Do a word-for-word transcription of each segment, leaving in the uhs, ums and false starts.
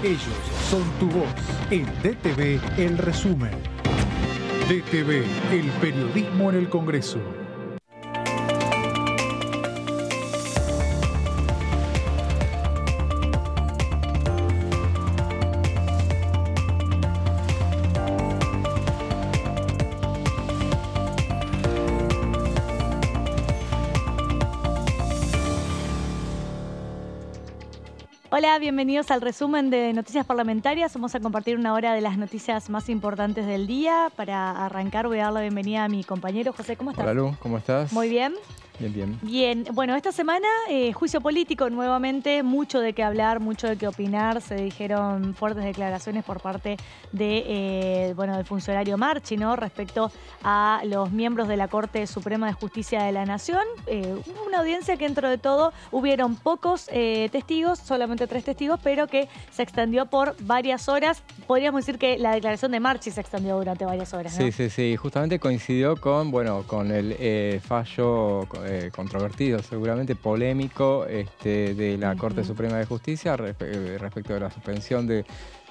Ellos son tu voz. En D T V, El Resumen. D T V, el periodismo en el Congreso. Hola, bienvenidos al resumen de Noticias Parlamentarias. Vamos a compartir una hora de las noticias más importantes del día. Para arrancar voy a dar la bienvenida a mi compañero José. ¿Cómo estás? Hola Lu, ¿cómo estás? Muy bien. Bien, bien. Bien, bueno, esta semana eh, juicio político nuevamente, mucho de qué hablar, mucho de qué opinar. Se dijeron fuertes declaraciones por parte de, eh, bueno, del funcionario Marchi, ¿no? Respecto a los miembros de la Corte Suprema de Justicia de la Nación. Eh, hubo una audiencia que dentro de todo hubieron pocos eh, testigos, solamente tres testigos, pero que se extendió por varias horas. Podríamos decir que la declaración de Marchi se extendió durante varias horas, ¿no? Sí, sí, sí. Justamente coincidió con, bueno, con el eh, fallo eh, controvertido, seguramente polémico, este, de la uh-huh. Corte Suprema de Justicia respe respecto de la suspensión de,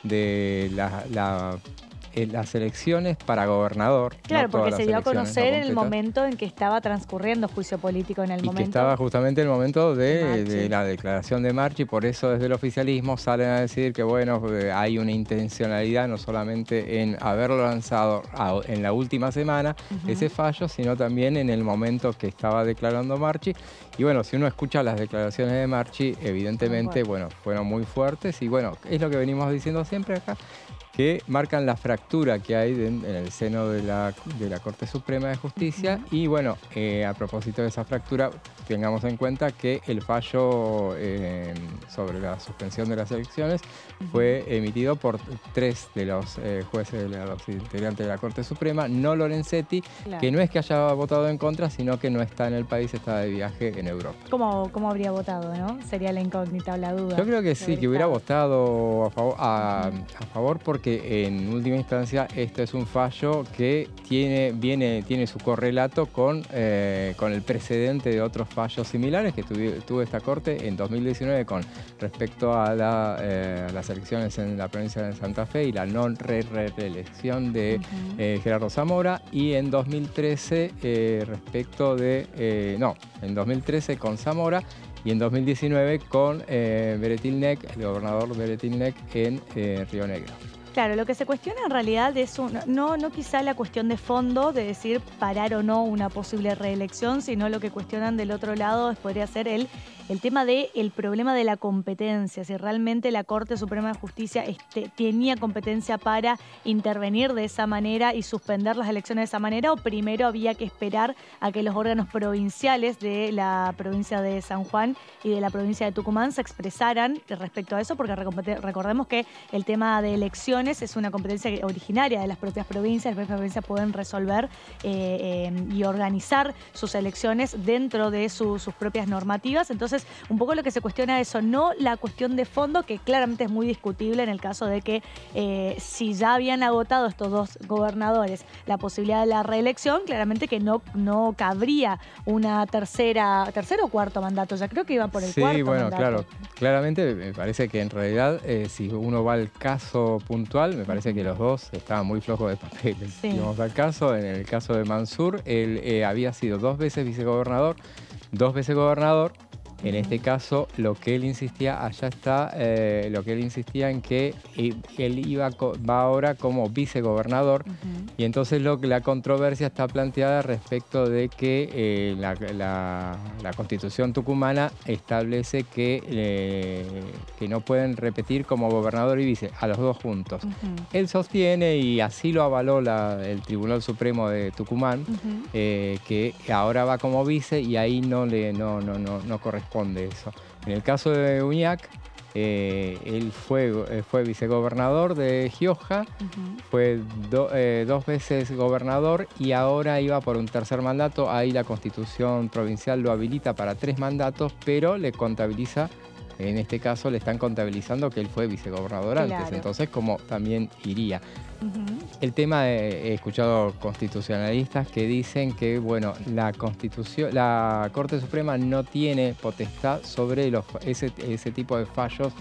de la, la las elecciones para gobernador. Claro, no porque se dio a conocer no en el momento en que estaba transcurriendo juicio político en el y momento. Y que estaba justamente el momento de, de, de la declaración de Marchi, por eso desde el oficialismo salen a decir que bueno, hay una intencionalidad no solamente en haberlo lanzado en la última semana, uh-huh. ese fallo, sino también en el momento que estaba declarando Marchi. Y bueno, si uno escucha las declaraciones de Marchi, evidentemente, bueno, fueron muy fuertes y bueno, es lo que venimos diciendo siempre acá, que marcan la fractura que hay en, en el seno de la, de la Corte Suprema de Justicia. Uh-huh. Y bueno, eh, a propósito de esa fractura, tengamos en cuenta que el fallo eh, sobre la suspensión de las elecciones uh-huh. fue emitido por tres de los eh, jueces, de los integrantes de la Corte Suprema, no Lorenzetti, claro. que no es que haya votado en contra, sino que no está en el país, está de viaje en Europa. ¿Cómo, cómo habría votado, no? Sería la incógnita o la duda. Yo creo que sí, que hubiera votado a favor, a, a favor porque en última instancia esto es un fallo que tiene, viene, tiene su correlato con, eh, con el precedente de otros fallos similares que tuvo, tuvo esta Corte en dos mil diecinueve con respecto a, la, eh, a las elecciones en la provincia de Santa Fe y la no reelección de uh-huh. eh, Gerardo Zamora, y en dos mil trece eh, respecto de, eh, no, en dos mil trece con Zamora y en dos mil diecinueve con eh, Beretilnec, el gobernador Beretilnec en eh, Río Negro. Claro, lo que se cuestiona en realidad es un, no, no quizá la cuestión de fondo de decir parar o no una posible reelección, sino lo que cuestionan del otro lado podría ser el, el tema del problema de la competencia, si realmente la Corte Suprema de Justicia este, tenía competencia para intervenir de esa manera y suspender las elecciones de esa manera, o primero había que esperar a que los órganos provinciales de la provincia de San Juan y de la provincia de Tucumán se expresaran respecto a eso, porque recordemos que el tema de elecciones es una competencia originaria de las propias provincias. Las propias provincias pueden resolver eh, eh, y organizar sus elecciones dentro de su, sus propias normativas. Entonces, un poco lo que se cuestiona es eso, no la cuestión de fondo, que claramente es muy discutible en el caso de que eh, si ya habían agotado estos dos gobernadores la posibilidad de la reelección, claramente que no, no cabría una tercera, tercero o cuarto mandato. Ya creo que iba por el sí, cuarto bueno, mandato. Claro, claramente me parece que en realidad eh, si uno va al caso puntual, me parece que los dos estaban muy flojos de papeles. Sí. Si vamos al caso, en el caso de Mansur, él eh, había sido dos veces vicegobernador, dos veces gobernador. En este caso, lo que él insistía, allá está, eh, lo que él insistía en que él iba, va ahora como vicegobernador, uh-huh. y entonces lo, la controversia está planteada respecto de que eh, la, la, la Constitución tucumana establece que, eh, que no pueden repetir como gobernador y vice, a los dos juntos. Uh-huh. Él sostiene, y así lo avaló la, el Tribunal Supremo de Tucumán, uh-huh. eh, que ahora va como vice y ahí no, le, no, no, no, no corresponde eso. En el caso de Uñac, eh, él fue, fue vicegobernador de Gioja, uh-huh. fue do, eh, dos veces gobernador y ahora iba por un tercer mandato. Ahí la Constitución provincial lo habilita para tres mandatos, pero le contabiliza, en este caso le están contabilizando que él fue vicegobernador claro. antes, entonces como también iría. Uh-huh. El tema, de, he escuchado constitucionalistas que dicen que bueno, la Constitución, la Corte Suprema no tiene potestad sobre los, ese, ese tipo de fallos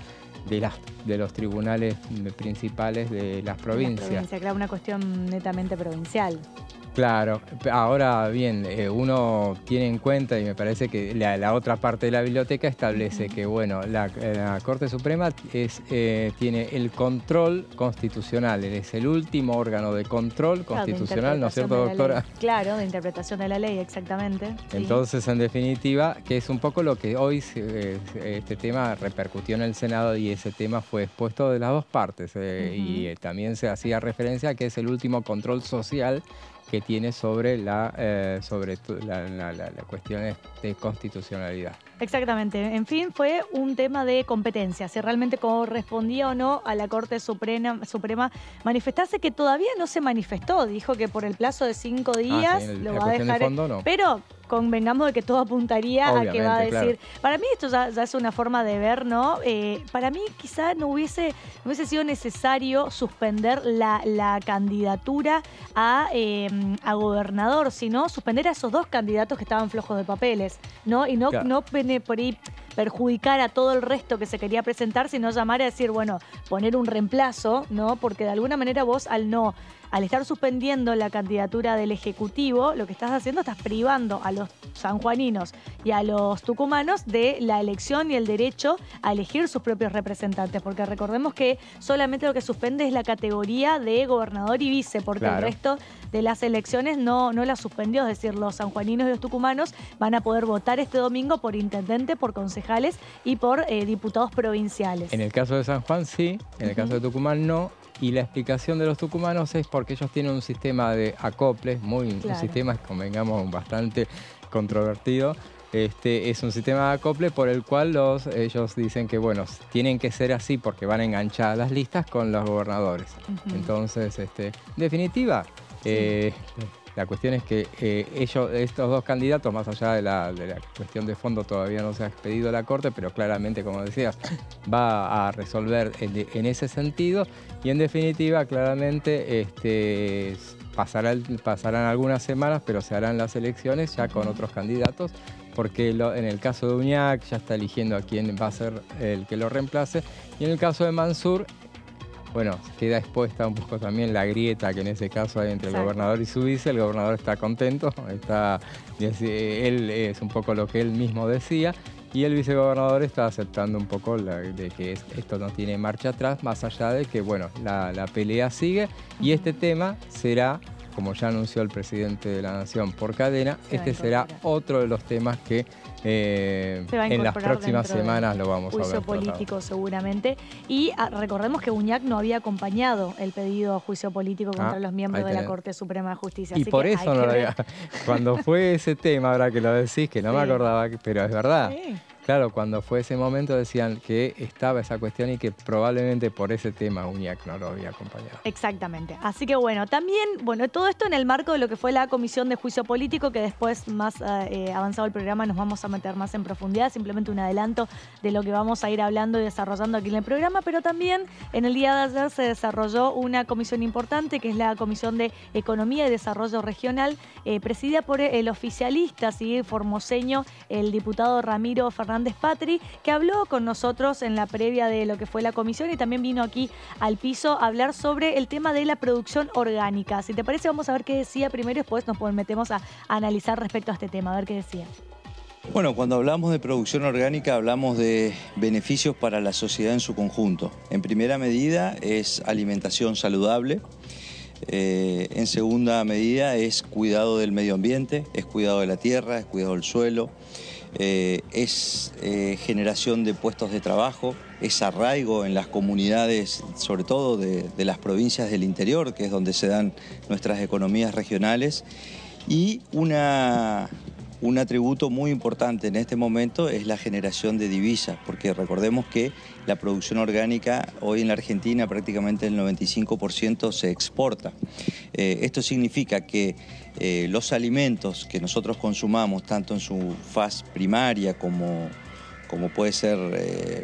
de, las, de los tribunales principales de las provincias. La provincia, claro, una cuestión netamente provincial. Claro, ahora bien, eh, uno tiene en cuenta, y me parece que la, la otra parte de la biblioteca establece que, bueno, la, la Corte Suprema es, eh, tiene el control constitucional, es el último órgano de control claro, constitucional, de ¿no es cierto, doctora? Claro, de interpretación de la ley, exactamente. Entonces, sí. En definitiva, que es un poco lo que hoy eh, este tema repercutió en el Senado y ese tema fue expuesto de las dos partes eh, uh-huh. y eh, también se hacía referencia a que es el último control social que tiene sobre la eh, sobre la, la, la, la cuestiones de constitucionalidad. Exactamente. En fin, fue un tema de competencia, si realmente correspondía o no a la Corte Suprema, Suprema manifestarse, que todavía no se manifestó. Dijo que por el plazo de cinco días ah, sí, el, lo va a dejar. De fondo, no. Pero convengamos de que todo apuntaría Obviamente, a que va a decir. Claro. Para mí esto ya, ya es una forma de ver, ¿no? Eh, para mí quizá no hubiese, no hubiese sido necesario suspender la, la candidatura a, eh, a gobernador, sino suspender a esos dos candidatos que estaban flojos de papeles, ¿no? Y no, claro. no por ahí perjudicar a todo el resto que se quería presentar, sino llamar a decir, bueno, poner un reemplazo, ¿no? Porque de alguna manera vos al no, al estar suspendiendo la candidatura del Ejecutivo, lo que estás haciendo, estás privando a los sanjuaninos y a los tucumanos de la elección y el derecho a elegir sus propios representantes, porque recordemos que solamente lo que suspende es la categoría de gobernador y vice, porque claro. el resto de las elecciones no, no la suspendió, es decir, los sanjuaninos y los tucumanos van a poder votar este domingo por intendente, por concejales y por eh, diputados provinciales. En el caso de San Juan sí, en el uh-huh. caso de Tucumán no. Y la explicación de los tucumanos es porque ellos tienen un sistema de acoples, muy, claro. un sistema, convengamos, bastante controvertido. Este, es un sistema de acople por el cual los, ellos dicen que, bueno, tienen que ser así porque van enganchadas las listas con los gobernadores. Uh-huh. Entonces, este, en definitiva, sí. eh, la cuestión es que eh, ellos, estos dos candidatos, más allá de la, de la cuestión de fondo, todavía no se ha expedido a la Corte, pero claramente, como decías, va a resolver en, en ese sentido. Y en definitiva, claramente, este, pasará, pasarán algunas semanas, pero se harán las elecciones ya con otros candidatos, porque lo, en el caso de Uñac ya está eligiendo a quién va a ser el que lo reemplace. Y en el caso de Mansur, bueno, queda expuesta un poco también la grieta que en ese caso hay entre Exacto. el gobernador y su vice. El gobernador está contento, está, él es un poco lo que él mismo decía, y el vicegobernador está aceptando un poco la, de que esto no tiene marcha atrás, más allá de que, bueno, la, la pelea sigue y este tema será, como ya anunció el presidente de la Nación por cadena, este será otro de los temas que eh, en las próximas semanas lo vamos a ver. Juicio político seguramente. Y ah, recordemos que Uñac no había acompañado el pedido a juicio político contra ah, los miembros de la Corte Suprema de Justicia. Y Así por que eso no lo había. Cuando fue ese tema, ahora que lo decís, que no sí. me acordaba, pero es verdad. Sí. Claro, cuando fue ese momento decían que estaba esa cuestión y que probablemente por ese tema Uñac no lo había acompañado. Exactamente. Así que bueno, también, bueno, todo esto en el marco de lo que fue la Comisión de Juicio Político, que después, más eh, avanzado el programa, nos vamos a meter más en profundidad, simplemente un adelanto de lo que vamos a ir hablando y desarrollando aquí en el programa, pero también en el día de ayer se desarrolló una comisión importante, que es la Comisión de Economía y Desarrollo Regional, eh, presidida por el oficialista, ¿sí? formoseño, el diputado Ramiro Fernández Patri, que habló con nosotros en la previa de lo que fue la comisión y también vino aquí al piso a hablar sobre el tema de la producción orgánica. Si te parece, vamos a ver qué decía primero y después nos metemos a, a analizar respecto a este tema, a ver qué decía. Bueno, cuando hablamos de producción orgánica hablamos de beneficios para la sociedad en su conjunto. En primera medida es alimentación saludable. Eh, en segunda medida es cuidado del medio ambiente, es cuidado de la tierra, es cuidado del suelo. Eh, es eh, generación de puestos de trabajo, es arraigo en las comunidades, sobre todo de, de las provincias del interior, que es donde se dan nuestras economías regionales, y una, un atributo muy importante en este momento es la generación de divisas, porque recordemos que la producción orgánica hoy en la Argentina prácticamente el noventa y cinco por ciento se exporta. Eh, esto significa que Eh, los alimentos que nosotros consumamos, tanto en su faz primaria como, como puede ser eh,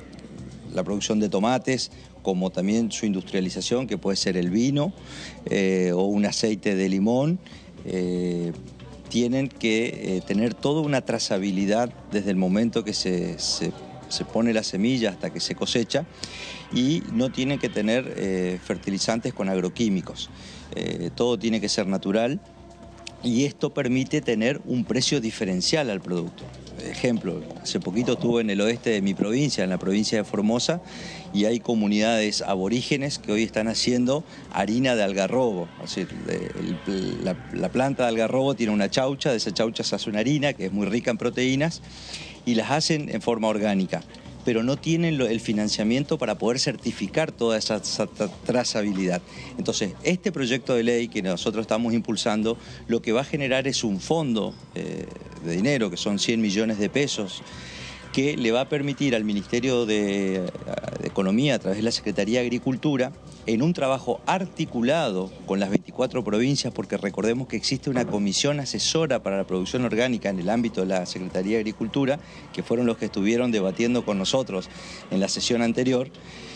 la producción de tomates, como también su industrialización, que puede ser el vino eh, o un aceite de limón, eh, tienen que eh, tener toda una trazabilidad desde el momento que se, se se pone la semilla hasta que se cosecha, y no tienen que tener eh, fertilizantes con agroquímicos. Eh, todo tiene que ser natural, y esto permite tener un precio diferencial al producto. Ejemplo, hace poquito estuve en el oeste de mi provincia, en la provincia de Formosa, y hay comunidades aborígenes que hoy están haciendo harina de algarrobo. Es decir, el, la, la planta de algarrobo tiene una chaucha, de esa chaucha se hace una harina que es muy rica en proteínas, y las hacen en forma orgánica, pero no tienen el financiamiento para poder certificar toda esa, esa trazabilidad. Entonces, este proyecto de ley que nosotros estamos impulsando, lo que va a generar es un fondo eh, de dinero, que son cien millones de pesos, que le va a permitir al Ministerio de, de Economía, a través de la Secretaría de Agricultura, en un trabajo articulado con las veinticuatro provincias, porque recordemos que existe una comisión asesora para la producción orgánica en el ámbito de la Secretaría de Agricultura, que fueron los que estuvieron debatiendo con nosotros en la sesión anterior,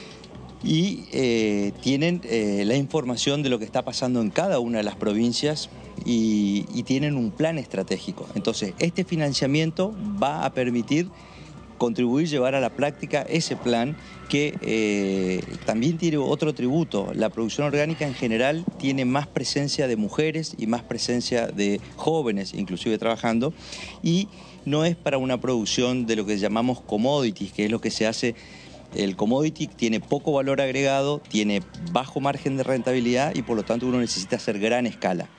y eh, tienen eh, la información de lo que está pasando en cada una de las provincias y, y tienen un plan estratégico. Entonces, este financiamiento va a permitir contribuir, llevar a la práctica ese plan que eh, también tiene otro tributo. La producción orgánica en general tiene más presencia de mujeres y más presencia de jóvenes, inclusive trabajando, y no es para una producción de lo que llamamos commodities, que es lo que se hace. El commodity tiene poco valor agregado, tiene bajo margen de rentabilidad y por lo tanto uno necesita hacer gran escala.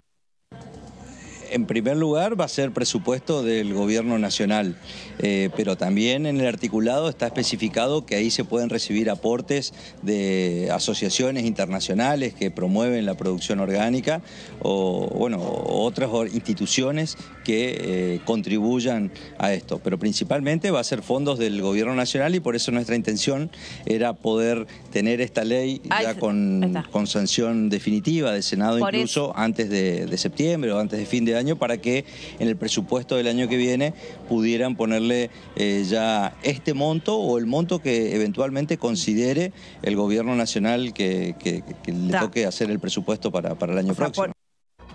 En primer lugar va a ser presupuesto del gobierno nacional, eh, pero también en el articulado está especificado que ahí se pueden recibir aportes de asociaciones internacionales que promueven la producción orgánica o bueno, otras instituciones que eh, contribuyan a esto. Pero principalmente va a ser fondos del gobierno nacional, y por eso nuestra intención era poder tener esta ley Ahí ya se, con, con sanción definitiva del Senado, por incluso eso. antes de, de septiembre o antes de fin de año, para que en el presupuesto del año que viene pudieran ponerle eh, ya este monto o el monto que eventualmente considere el gobierno nacional que, que, que le da. toque hacer el presupuesto para, para el año o sea, próximo. Por...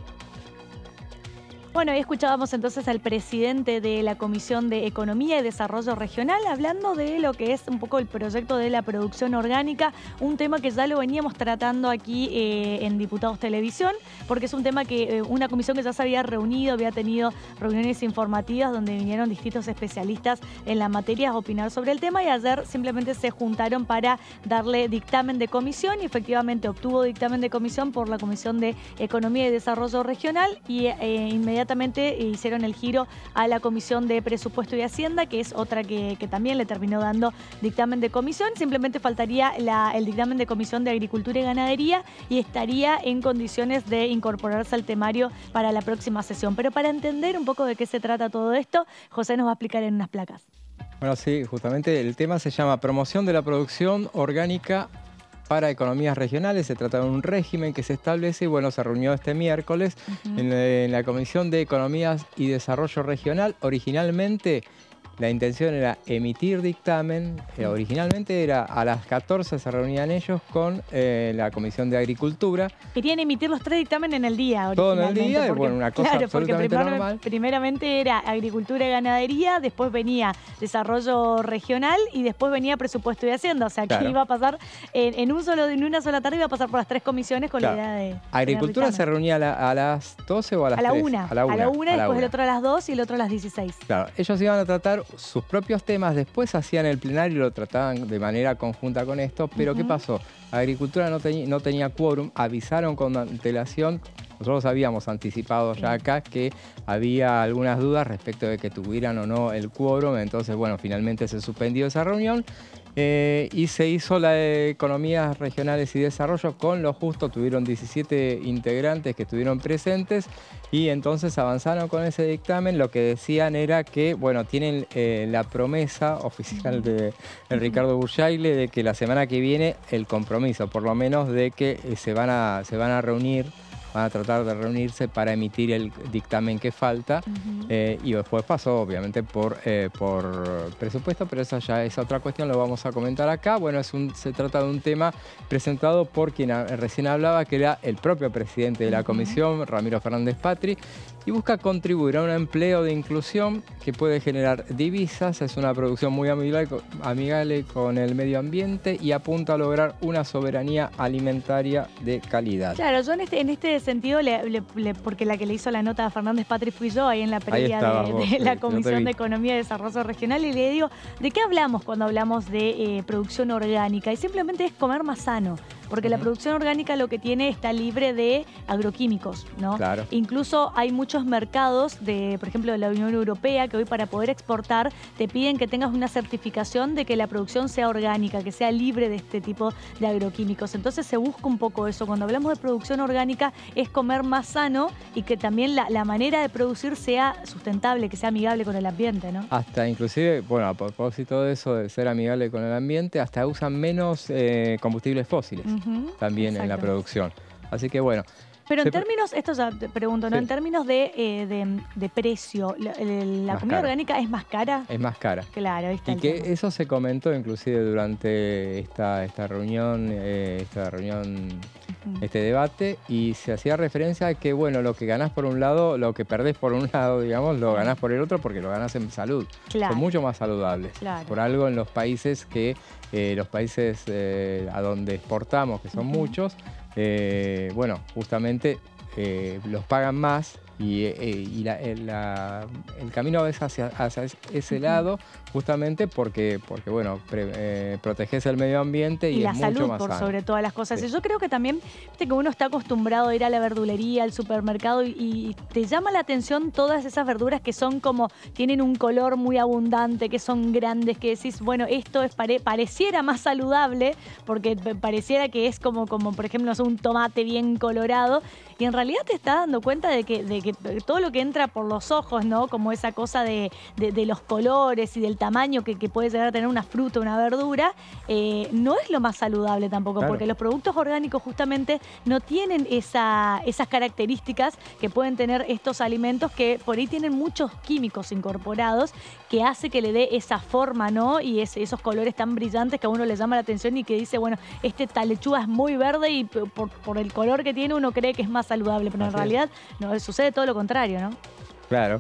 Bueno, ahí escuchábamos entonces al presidente de la Comisión de Economía y Desarrollo Regional hablando de lo que es un poco el proyecto de la producción orgánica, un tema que ya lo veníamos tratando aquí eh, en Diputados Televisión, porque es un tema que eh, una comisión que ya se había reunido, había tenido reuniones informativas donde vinieron distintos especialistas en la materia a opinar sobre el tema, y ayer simplemente se juntaron para darle dictamen de comisión, y efectivamente obtuvo dictamen de comisión por la Comisión de Economía y Desarrollo Regional, y eh, inmediatamente hicieron el giro a la Comisión de Presupuesto y Hacienda, que es otra que, que también le terminó dando dictamen de comisión. Simplemente faltaría la, el dictamen de Comisión de Agricultura y Ganadería, y estaría en condiciones de incorporarse al temario para la próxima sesión. Pero para entender un poco de qué se trata todo esto, José nos va a explicar en unas placas. Bueno, sí, justamente el tema se llama Promoción de la Producción Orgánica para economías regionales. Se trata de un régimen que se establece y bueno, se reunió este miércoles uh-huh. en, en la Comisión de Economías y Desarrollo Regional. Originalmente la intención era emitir dictamen, eh, originalmente era a las catorce se reunían ellos con eh, la Comisión de Agricultura. Querían emitir los tres dictámenes en el día. Todo en el día, porque, bueno, una cosa claro, absolutamente porque primero, normal. Primeramente era Agricultura y Ganadería, después venía Desarrollo Regional y después venía Presupuesto y Hacienda. O sea, que claro. iba a pasar en, en, un solo, en una sola tarde, iba a pasar por las tres comisiones con claro. la idea de... Agricultura se reunía a, la, a las doce o a las a la tres? Una. A la una. A la una, después el otro a las dos y el otro a las dieciséis. Claro, ellos iban a tratar sus propios temas, después hacían el plenario y lo trataban de manera conjunta con esto, pero uh-huh. ¿qué pasó? Agricultura no, te, no tenía quórum, avisaron con antelación, nosotros habíamos anticipado ya acá que había algunas dudas respecto de que tuvieran o no el quórum, entonces bueno, finalmente se suspendió esa reunión. Eh, y se hizo la de Economías Regionales y Desarrollo con lo justo, tuvieron diecisiete integrantes que estuvieron presentes y entonces avanzaron con ese dictamen. Lo que decían era que, bueno, tienen eh, la promesa oficial de, de Ricardo Burjaile de que la semana que viene el compromiso, por lo menos, de que eh, se van a, se van a reunir van a tratar de reunirse para emitir el dictamen que falta. Uh-huh. eh, y después pasó, obviamente, por, eh, por presupuesto, pero esa ya es otra cuestión, lo vamos a comentar acá. Bueno, es un, se trata de un tema presentado por quien a, recién hablaba, que era el propio presidente de la uh-huh. comisión, Ramiro Fernández Patri, y busca contribuir a un empleo de inclusión que puede generar divisas. Es una producción muy amigable, amigable con el medio ambiente y apunta a lograr una soberanía alimentaria de calidad. Claro, yo en este, en este sentido, le, le, le, porque la que le hizo la nota a Fernández Patri fui yo, ahí en la previa de, vos, de la sí, Comisión de Economía y Desarrollo Regional, y le digo, ¿de qué hablamos cuando hablamos de eh, producción orgánica? Y simplemente es comer más sano. Porque uh-huh. la producción orgánica lo que tiene está libre de agroquímicos, ¿no? Claro. Incluso hay muchos mercados, de, por ejemplo, de la Unión Europea, que hoy para poder exportar te piden que tengas una certificación de que la producción sea orgánica, que sea libre de este tipo de agroquímicos. Entonces se busca un poco eso. Cuando hablamos de producción orgánica es comer más sano y que también la, la manera de producir sea sustentable, que sea amigable con el ambiente, ¿no? Hasta inclusive, bueno, a propósito de eso, de ser amigable con el ambiente, hasta usan menos eh, combustibles fósiles. Uh-huh. También en la producción. Así que bueno. Pero en términos, esto ya te pregunto, ¿no? Sí. En términos de, eh, de, de precio, ¿la, la comida cara. orgánica es más cara? Es más cara. Claro, ahí está. Y que tema. Eso se comentó inclusive durante esta, esta reunión, eh, esta reunión, uh-huh. este debate, y se hacía referencia a que, bueno, lo que ganás por un lado, lo que perdés por un lado, digamos, lo ganás por el otro porque lo ganás en salud. Claro. Son mucho más saludables. Claro. Por algo en los países que, eh, los países eh, a donde exportamos, que son uh-huh. muchos, Eh, bueno, justamente eh, los pagan más y, eh, y la, el, la, el camino es hacia, hacia ese lado, justamente porque, porque bueno, pre, eh, proteges el medio ambiente y, y es la mucho salud más por sano. Sobre todas las cosas. Sí. Y yo creo que también, viste que uno está acostumbrado a ir a la verdulería, al supermercado y, y te llama la atención todas esas verduras que son como, tienen un color muy abundante, que son grandes, que decís, bueno, esto es pare, pareciera más saludable porque pareciera que es como, como por ejemplo, no sé, un tomate bien colorado, y en realidad te estás dando cuenta de que, de que todo lo que entra por los ojos, ¿no? Como esa cosa de, de, de los colores y del tamaño que, que puede llegar a tener una fruta, una verdura, eh, no es lo más saludable tampoco, claro. porque los productos orgánicos justamente no tienen esa, esas características que pueden tener estos alimentos, que por ahí tienen muchos químicos incorporados, que hace que le dé esa forma, ¿no? Y es, esos colores tan brillantes que a uno le llama la atención y que dice, bueno, este, esta lechuga es muy verde y por, por el color que tiene uno cree que es más saludable, pero Así en realidad no, sucede todo lo contrario, ¿no? Claro.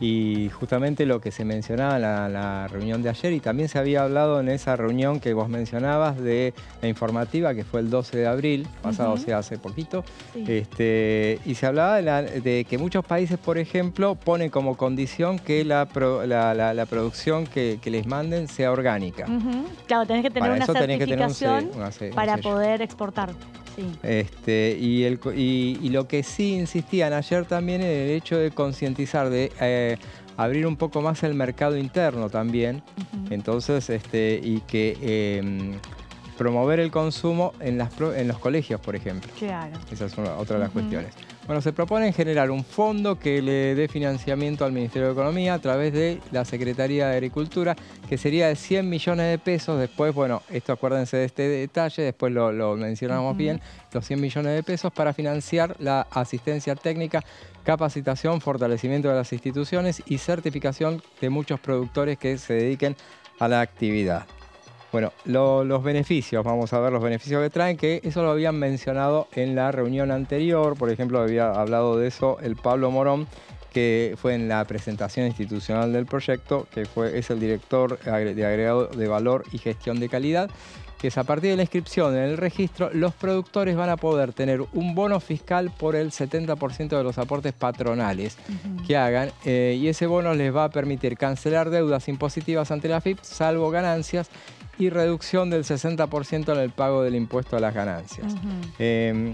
Y justamente lo que se mencionaba en la, la reunión de ayer, y también se había hablado en esa reunión que vos mencionabas de la informativa, que fue el doce de abril, pasado, uh-huh. o sea, hace poquito, sí. este, y se hablaba de, la, de que muchos países, por ejemplo, ponen como condición que la, pro, la, la, la producción que, que les manden sea orgánica. Uh-huh. Claro, tenés que tener para una certificación que tener un, un, para un poder exportar. Sí. Este, y, el, y, y lo que sí insistían ayer también es el hecho de concientizar, de eh, abrir un poco más el mercado interno también, uh-huh. entonces, este, y que eh, promover el consumo en, las, en los colegios, por ejemplo. Claro. Esa es una, otra de las uh-huh. cuestiones. Bueno, se propone generar un fondo que le dé financiamiento al Ministerio de Economía a través de la Secretaría de Agricultura, que sería de cien millones de pesos. Después, bueno, esto acuérdense de este detalle, después lo, lo mencionamos uh-huh. bien, los cien millones de pesos para financiar la asistencia técnica, capacitación, fortalecimiento de las instituciones y certificación de muchos productores que se dediquen a la actividad. Bueno, lo, los beneficios, vamos a ver los beneficios que traen, que eso lo habían mencionado en la reunión anterior. Por ejemplo, había hablado de eso el Pablo Morón, que fue en la presentación institucional del proyecto, que fue, es el director de agregado de valor y gestión de calidad, que es a partir de la inscripción en el registro, los productores van a poder tener un bono fiscal por el setenta por ciento de los aportes patronales uh-huh. que hagan, eh, y ese bono les va a permitir cancelar deudas impositivas ante la F I P, salvo ganancias, y reducción del sesenta por ciento en el pago del impuesto a las ganancias. Uh-huh. eh,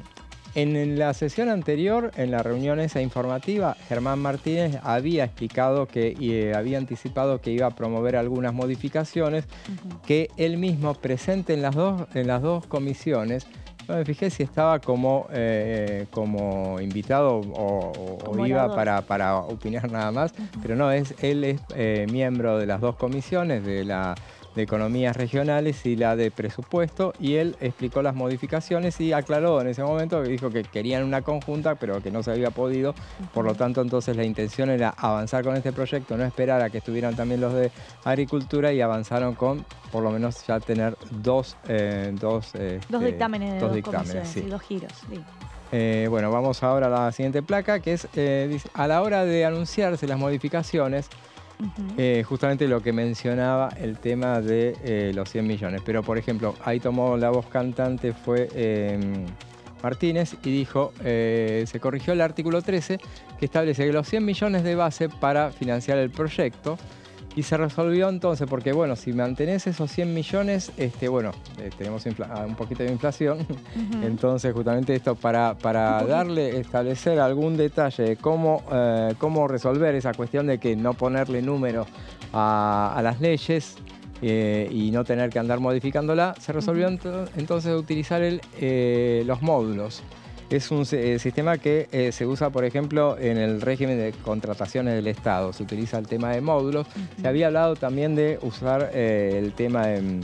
en la sesión anterior, en la reunión esa informativa, Germán Martínez había explicado que y eh, había anticipado que iba a promover algunas modificaciones uh-huh. que él mismo presente en las dos, en las dos comisiones. Yo me fijé si estaba como, eh, como invitado o, o, o iba para, para opinar nada más, uh-huh. pero no, es, él es eh, miembro de las dos comisiones, de la de economías regionales y la de presupuesto, y él explicó las modificaciones y aclaró en ese momento que dijo que querían una conjunta, pero que no se había podido. Por lo tanto, entonces la intención era avanzar con este proyecto, no esperar a que estuvieran también los de agricultura, y avanzaron con por lo menos ya tener dos, eh, dos, eh, dos dictámenes de dos, dos dictámenes, comisiones sí. y dos giros. Sí. Eh, bueno, vamos ahora a la siguiente placa, que es, eh, dice, a la hora de anunciarse las modificaciones, uh-huh. eh, justamente lo que mencionaba el tema de eh, los cien millones. Pero, por ejemplo, ahí tomó la voz cantante, fue eh, Martínez, y dijo, eh, se corrigió el artículo trece, que establece que los cien millones de base para financiar el proyecto. Y se resolvió entonces, porque bueno, si mantenés esos cien millones, este, bueno, eh, tenemos un poquito de inflación. Uh-huh. Entonces, justamente esto para, para darle, establecer algún detalle de cómo, eh, cómo resolver esa cuestión de que no ponerle número a, a las leyes eh, y no tener que andar modificándola, se resolvió uh-huh. entonces utilizar el, eh, los módulos. Es un eh, sistema que eh, se usa, por ejemplo, en el régimen de contrataciones del Estado. Se utiliza el tema de módulos. Uh-huh. Se había hablado también de usar eh, el tema de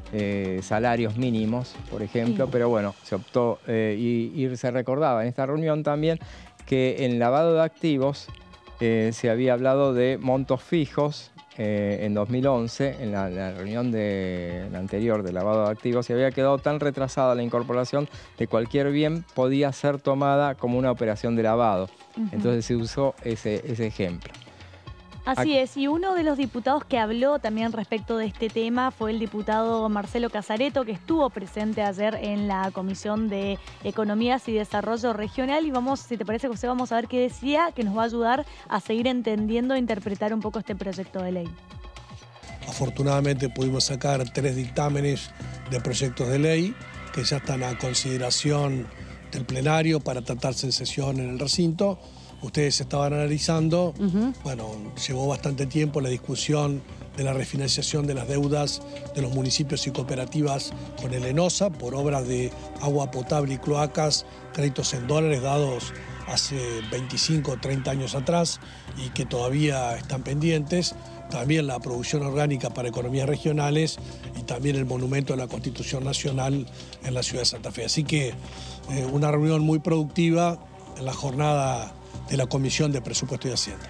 eh, salarios mínimos, por ejemplo, sí. Pero bueno, se optó eh, y, y se recordaba en esta reunión también que en lavado de activos eh, se había hablado de montos fijos. Eh, en dos mil once, en la, la reunión de, la anterior de lavado de activos, se había quedado tan retrasada la incorporación de cualquier bien podía ser tomada como una operación de lavado. Uh-huh. Entonces se usó ese, ese ejemplo. Así Aquí. es, y uno de los diputados que habló también respecto de este tema fue el diputado Marcelo Casareto, que estuvo presente ayer en la Comisión de Economías y Desarrollo Regional. Y vamos, si te parece, José, vamos a ver qué decía, que nos va a ayudar a seguir entendiendo e interpretar un poco este proyecto de ley. Afortunadamente pudimos sacar tres dictámenes de proyectos de ley que ya están a consideración del plenario para tratarse en sesión en el recinto. Ustedes estaban analizando, uh-huh. bueno, llevó bastante tiempo la discusión de la refinanciación de las deudas de los municipios y cooperativas con el ENOSA por obras de agua potable y cloacas, créditos en dólares dados hace veinticinco o treinta años atrás y que todavía están pendientes. También la producción orgánica para economías regionales y también el monumento de la Constitución Nacional en la ciudad de Santa Fe. Así que eh, una reunión muy productiva en la jornada de la Comisión de Presupuesto y Hacienda.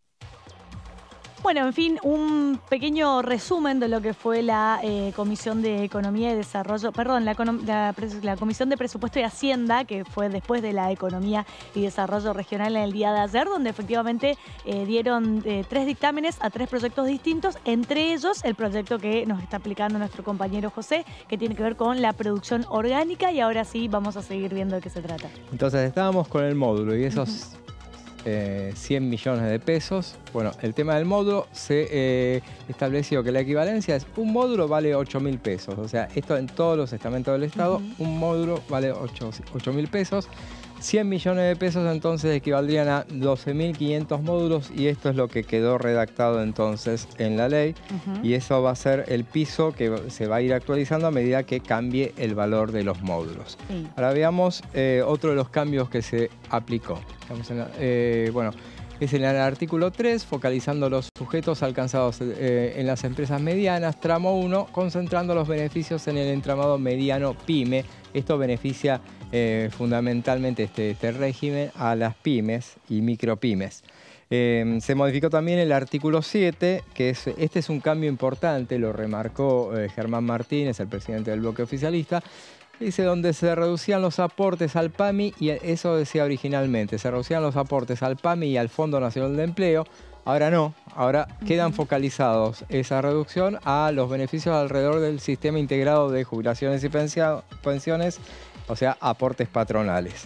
Bueno, en fin, un pequeño resumen de lo que fue la eh, Comisión de Economía y Desarrollo, perdón, la, la, la Comisión de Presupuesto y Hacienda, que fue después de la Economía y Desarrollo Regional en el día de ayer, donde efectivamente eh, dieron eh, tres dictámenes a tres proyectos distintos, entre ellos el proyecto que nos está aplicando nuestro compañero José, que tiene que ver con la producción orgánica, y ahora sí vamos a seguir viendo de qué se trata. Entonces estábamos con el módulo y esos... Uh-huh. Eh, cien millones de pesos. Bueno, el tema del módulo se eh, estableció que la equivalencia es un módulo vale ocho mil pesos. O sea, esto en todos los estamentos del Estado, uh-huh. un módulo vale ocho mil pesos. cien millones de pesos entonces equivaldrían a doce mil quinientos módulos, y esto es lo que quedó redactado entonces en la ley. Uh-huh. Y eso va a ser el piso que se va a ir actualizando a medida que cambie el valor de los módulos. Sí. Ahora veamos eh, otro de los cambios que se aplicó. En la, eh, bueno, es en el artículo tres, focalizando los sujetos alcanzados eh, en las empresas medianas, tramo uno, concentrando los beneficios en el entramado mediano PYME. Esto beneficia eh, fundamentalmente este, este régimen a las pymes y micropymes. Eh, se modificó también el artículo siete, que es, este es un cambio importante, lo remarcó eh, Germán Martínez, el presidente del bloque oficialista. Dice donde se reducían los aportes al PAMI, y eso decía originalmente, se reducían los aportes al PAMI y al Fondo Nacional de Empleo. Ahora no, ahora uh-huh. quedan focalizados esa reducción a los beneficios alrededor del sistema integrado de jubilaciones y pensiones, o sea, aportes patronales.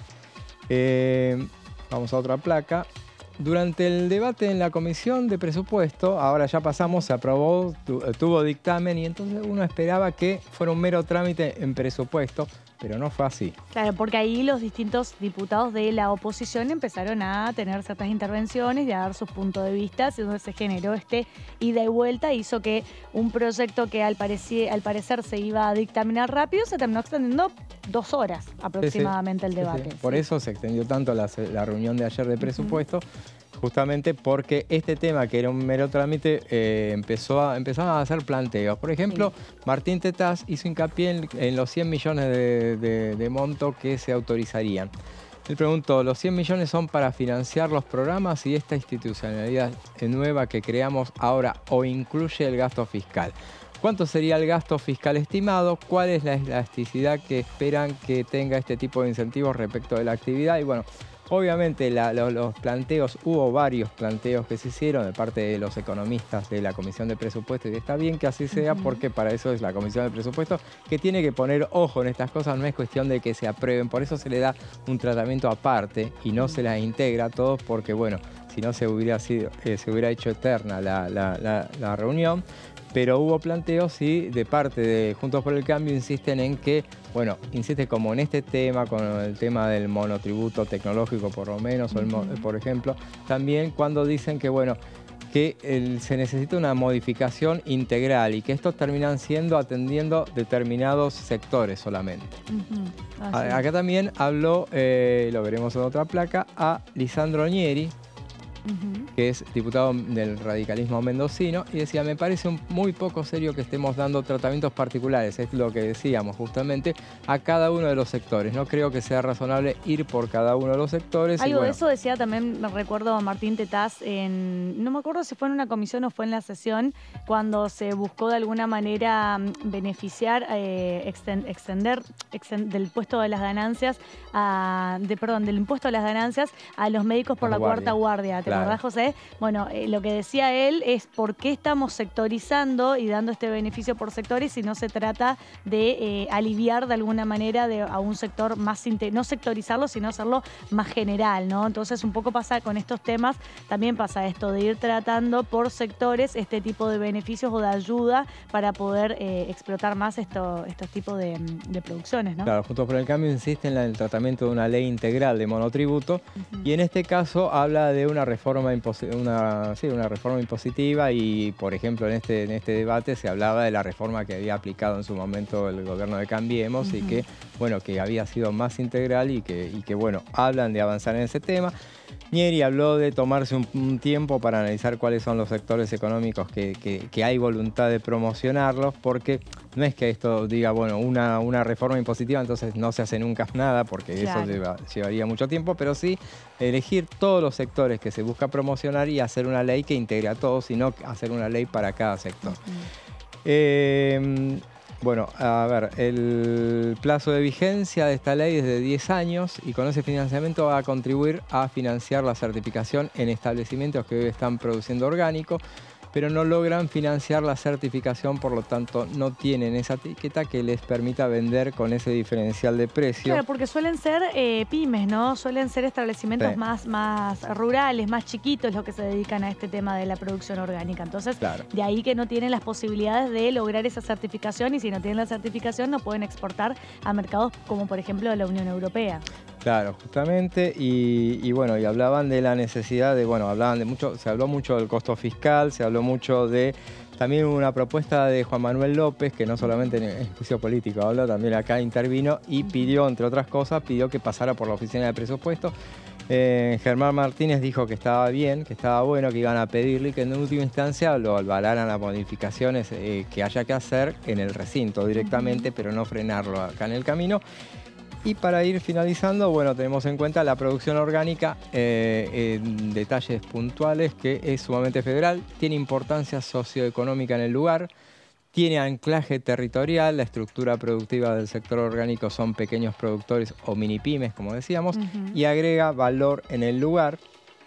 Eh, vamos a otra placa. Durante el debate en la Comisión de Presupuesto, ahora ya pasamos, se aprobó, tu, tuvo dictamen, y entonces uno esperaba que fuera un mero trámite en presupuesto. pero no fue así. Claro, porque ahí los distintos diputados de la oposición empezaron a tener ciertas intervenciones y a dar sus puntos de vista, y donde se generó este ida y vuelta, hizo que un proyecto que al, parecer, al parecer se iba a dictaminar rápido, se terminó extendiendo dos horas aproximadamente sí, sí. el debate. Sí, sí. Por sí. eso se extendió tanto la, la reunión de ayer de presupuesto, uh-huh. justamente porque este tema, que era un mero trámite, eh, empezó a, empezaron a hacer planteos. Por ejemplo, sí. Martín Tetaz hizo hincapié en, en los cien millones de, de, de monto que se autorizarían. Él preguntó, ¿los cien millones son para financiar los programas y esta institucionalidad nueva que creamos ahora o incluye el gasto fiscal? ¿Cuánto sería el gasto fiscal estimado? ¿Cuál es la elasticidad que esperan que tenga este tipo de incentivos respecto de la actividad? Y bueno, obviamente la, los, los planteos, hubo varios planteos que se hicieron de parte de los economistas de la Comisión de Presupuestos, y está bien que así sea, uh-huh. porque para eso es la Comisión de Presupuestos, que tiene que poner ojo en estas cosas, no es cuestión de que se aprueben, por eso se le da un tratamiento aparte y no uh-huh. se las integra a todos, porque bueno, si no se hubiera, sido, eh, se hubiera hecho eterna la, la, la, la reunión. Pero hubo planteos y de parte de Juntos por el Cambio insisten en que, bueno, insiste como en este tema, con el tema del monotributo tecnológico por lo menos, uh-huh. o el, por ejemplo, también cuando dicen que, bueno, que el, se necesita una modificación integral y que estos terminan siendo atendiendo determinados sectores solamente. Uh-huh. a, acá también habló, eh, lo veremos en otra placa, a Lisandro Nieri, Uh-huh. que es diputado del radicalismo mendocino, y decía, me parece un, muy poco serio que estemos dando tratamientos particulares, es lo que decíamos justamente, a cada uno de los sectores. No creo que sea razonable ir por cada uno de los sectores. Algo y bueno, de eso decía también, me recuerdo a Martín Tetaz, en, no me acuerdo si fue en una comisión o fue en la sesión, cuando se buscó de alguna manera beneficiar, eh, extend, extender extend, del impuesto de las ganancias, a, de, perdón, del impuesto a las ganancias a los médicos por la, la cuarta guardia. ¿Te ¿verdad, José? Bueno, eh, lo que decía él es por qué estamos sectorizando y dando este beneficio por sectores si no se trata de eh, aliviar de alguna manera de, a un sector más, no sectorizarlo, sino hacerlo más general, ¿no? Entonces un poco pasa con estos temas, también pasa esto de ir tratando por sectores este tipo de beneficios o de ayuda para poder eh, explotar más esto, estos tipos de, de producciones, ¿no? Claro, Juntos por el Cambio insiste en el tratamiento de una ley integral de monotributo, uh-huh. y en este caso habla de una reforma Reforma una, sí, una reforma impositiva y, por ejemplo, en este, en este debate se hablaba de la reforma que había aplicado en su momento el gobierno de Cambiemos, uh-huh. y que, bueno, que había sido más integral y que, y que, bueno, hablan de avanzar en ese tema. Nieri habló de tomarse un, un tiempo para analizar cuáles son los sectores económicos que, que, que hay voluntad de promocionarlos, porque no es que esto diga, bueno, una, una reforma impositiva, entonces no se hace nunca nada, porque claro. eso lleva, llevaría mucho tiempo, pero sí elegir todos los sectores que se busca promocionar y hacer una ley que integre a todos, y no hacer una ley para cada sector. Uh-huh. eh, Bueno, a ver, el plazo de vigencia de esta ley es de diez años y con ese financiamiento va a contribuir a financiar la certificación en establecimientos que hoy están produciendo orgánico, pero no logran financiar la certificación, por lo tanto no tienen esa etiqueta que les permita vender con ese diferencial de precio. Claro, porque suelen ser eh, pymes, ¿no? Suelen ser establecimientos sí. más, más rurales, más chiquitos los que se dedican a este tema de la producción orgánica. Entonces, claro. de ahí que no tienen las posibilidades de lograr esa certificación, y si no tienen la certificación no pueden exportar a mercados como por ejemplo la Unión Europea. Claro, justamente, y, y bueno, y hablaban de la necesidad de, bueno, hablaban de mucho, se habló mucho del costo fiscal, se habló mucho de también una propuesta de Juan Manuel López, que no solamente en el juicio político habló, también acá intervino y pidió, entre otras cosas, pidió que pasara por la oficina de presupuesto. Eh, Germán Martínez dijo que estaba bien, que estaba bueno, que iban a pedirle y que en última instancia lo avalaran las modificaciones eh, que haya que hacer en el recinto directamente, pero no frenarlo acá en el camino. Y para ir finalizando, bueno, tenemos en cuenta la producción orgánica eh, en detalles puntuales, que es sumamente federal, tiene importancia socioeconómica en el lugar, tiene anclaje territorial, la estructura productiva del sector orgánico son pequeños productores o mini pymes, como decíamos, uh-huh. y agrega valor en el lugar.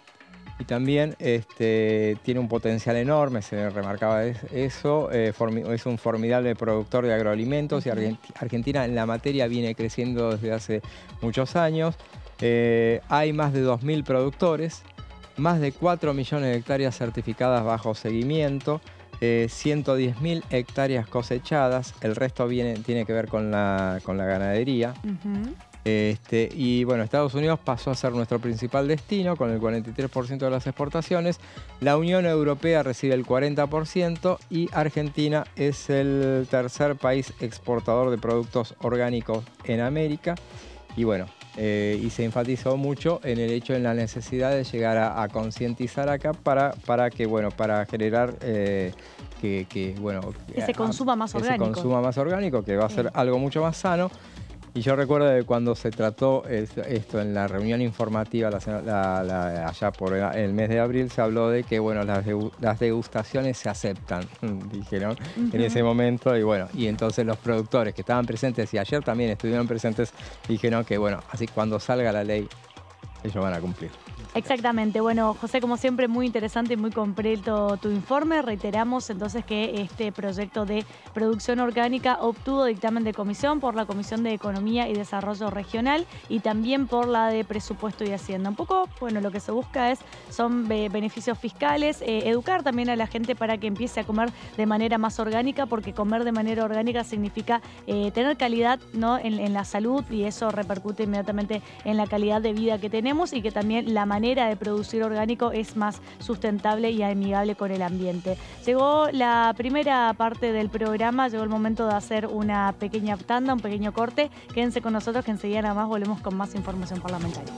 Y también este, tiene un potencial enorme, se remarcaba eso, eh, es un formidable productor de agroalimentos, uh-huh. y Argentina en la materia viene creciendo desde hace muchos años. Eh, hay más de dos mil productores, más de cuatro millones de hectáreas certificadas bajo seguimiento, eh, ciento diez mil hectáreas cosechadas, el resto viene, tiene que ver con la, con la ganadería. Uh-huh. Este, y bueno, Estados Unidos pasó a ser nuestro principal destino con el cuarenta y tres por ciento de las exportaciones. La Unión Europea recibe el cuarenta por ciento y Argentina es el tercer país exportador de productos orgánicos en América. Y bueno, eh, y se enfatizó mucho en el hecho, en la necesidad de llegar a, a concientizar acá para, para que, bueno, para generar eh, que, que, bueno, que se consuma más que orgánico. se consuma más orgánico, que va a ser sí. algo mucho más sano. Y yo recuerdo de cuando se trató esto en la reunión informativa la, la, la, allá por el mes de abril, se habló de que bueno, las, de, las degustaciones se aceptan, dijeron uh-huh. en ese momento. Y bueno, y entonces los productores que estaban presentes y ayer también estuvieron presentes, dijeron que bueno, así cuando salga la ley, ellos van a cumplir. Exactamente. Bueno, José, como siempre, muy interesante y muy completo tu informe. Reiteramos entonces que este proyecto de producción orgánica obtuvo dictamen de comisión por la Comisión de Economía y Desarrollo Regional y también por la de Presupuesto y Hacienda. Un poco, bueno, lo que se busca es, son beneficios fiscales, eh, educar también a la gente para que empiece a comer de manera más orgánica, porque comer de manera orgánica significa eh, tener calidad, ¿no?, en, en la salud, y eso repercute inmediatamente en la calidad de vida que tenemos, y que también la manera manera de producir orgánico es más sustentable y amigable con el ambiente. Llegó la primera parte del programa, llegó el momento de hacer una pequeña tanda, un pequeño corte. Quédense con nosotros que enseguida nada más volvemos con más información parlamentaria.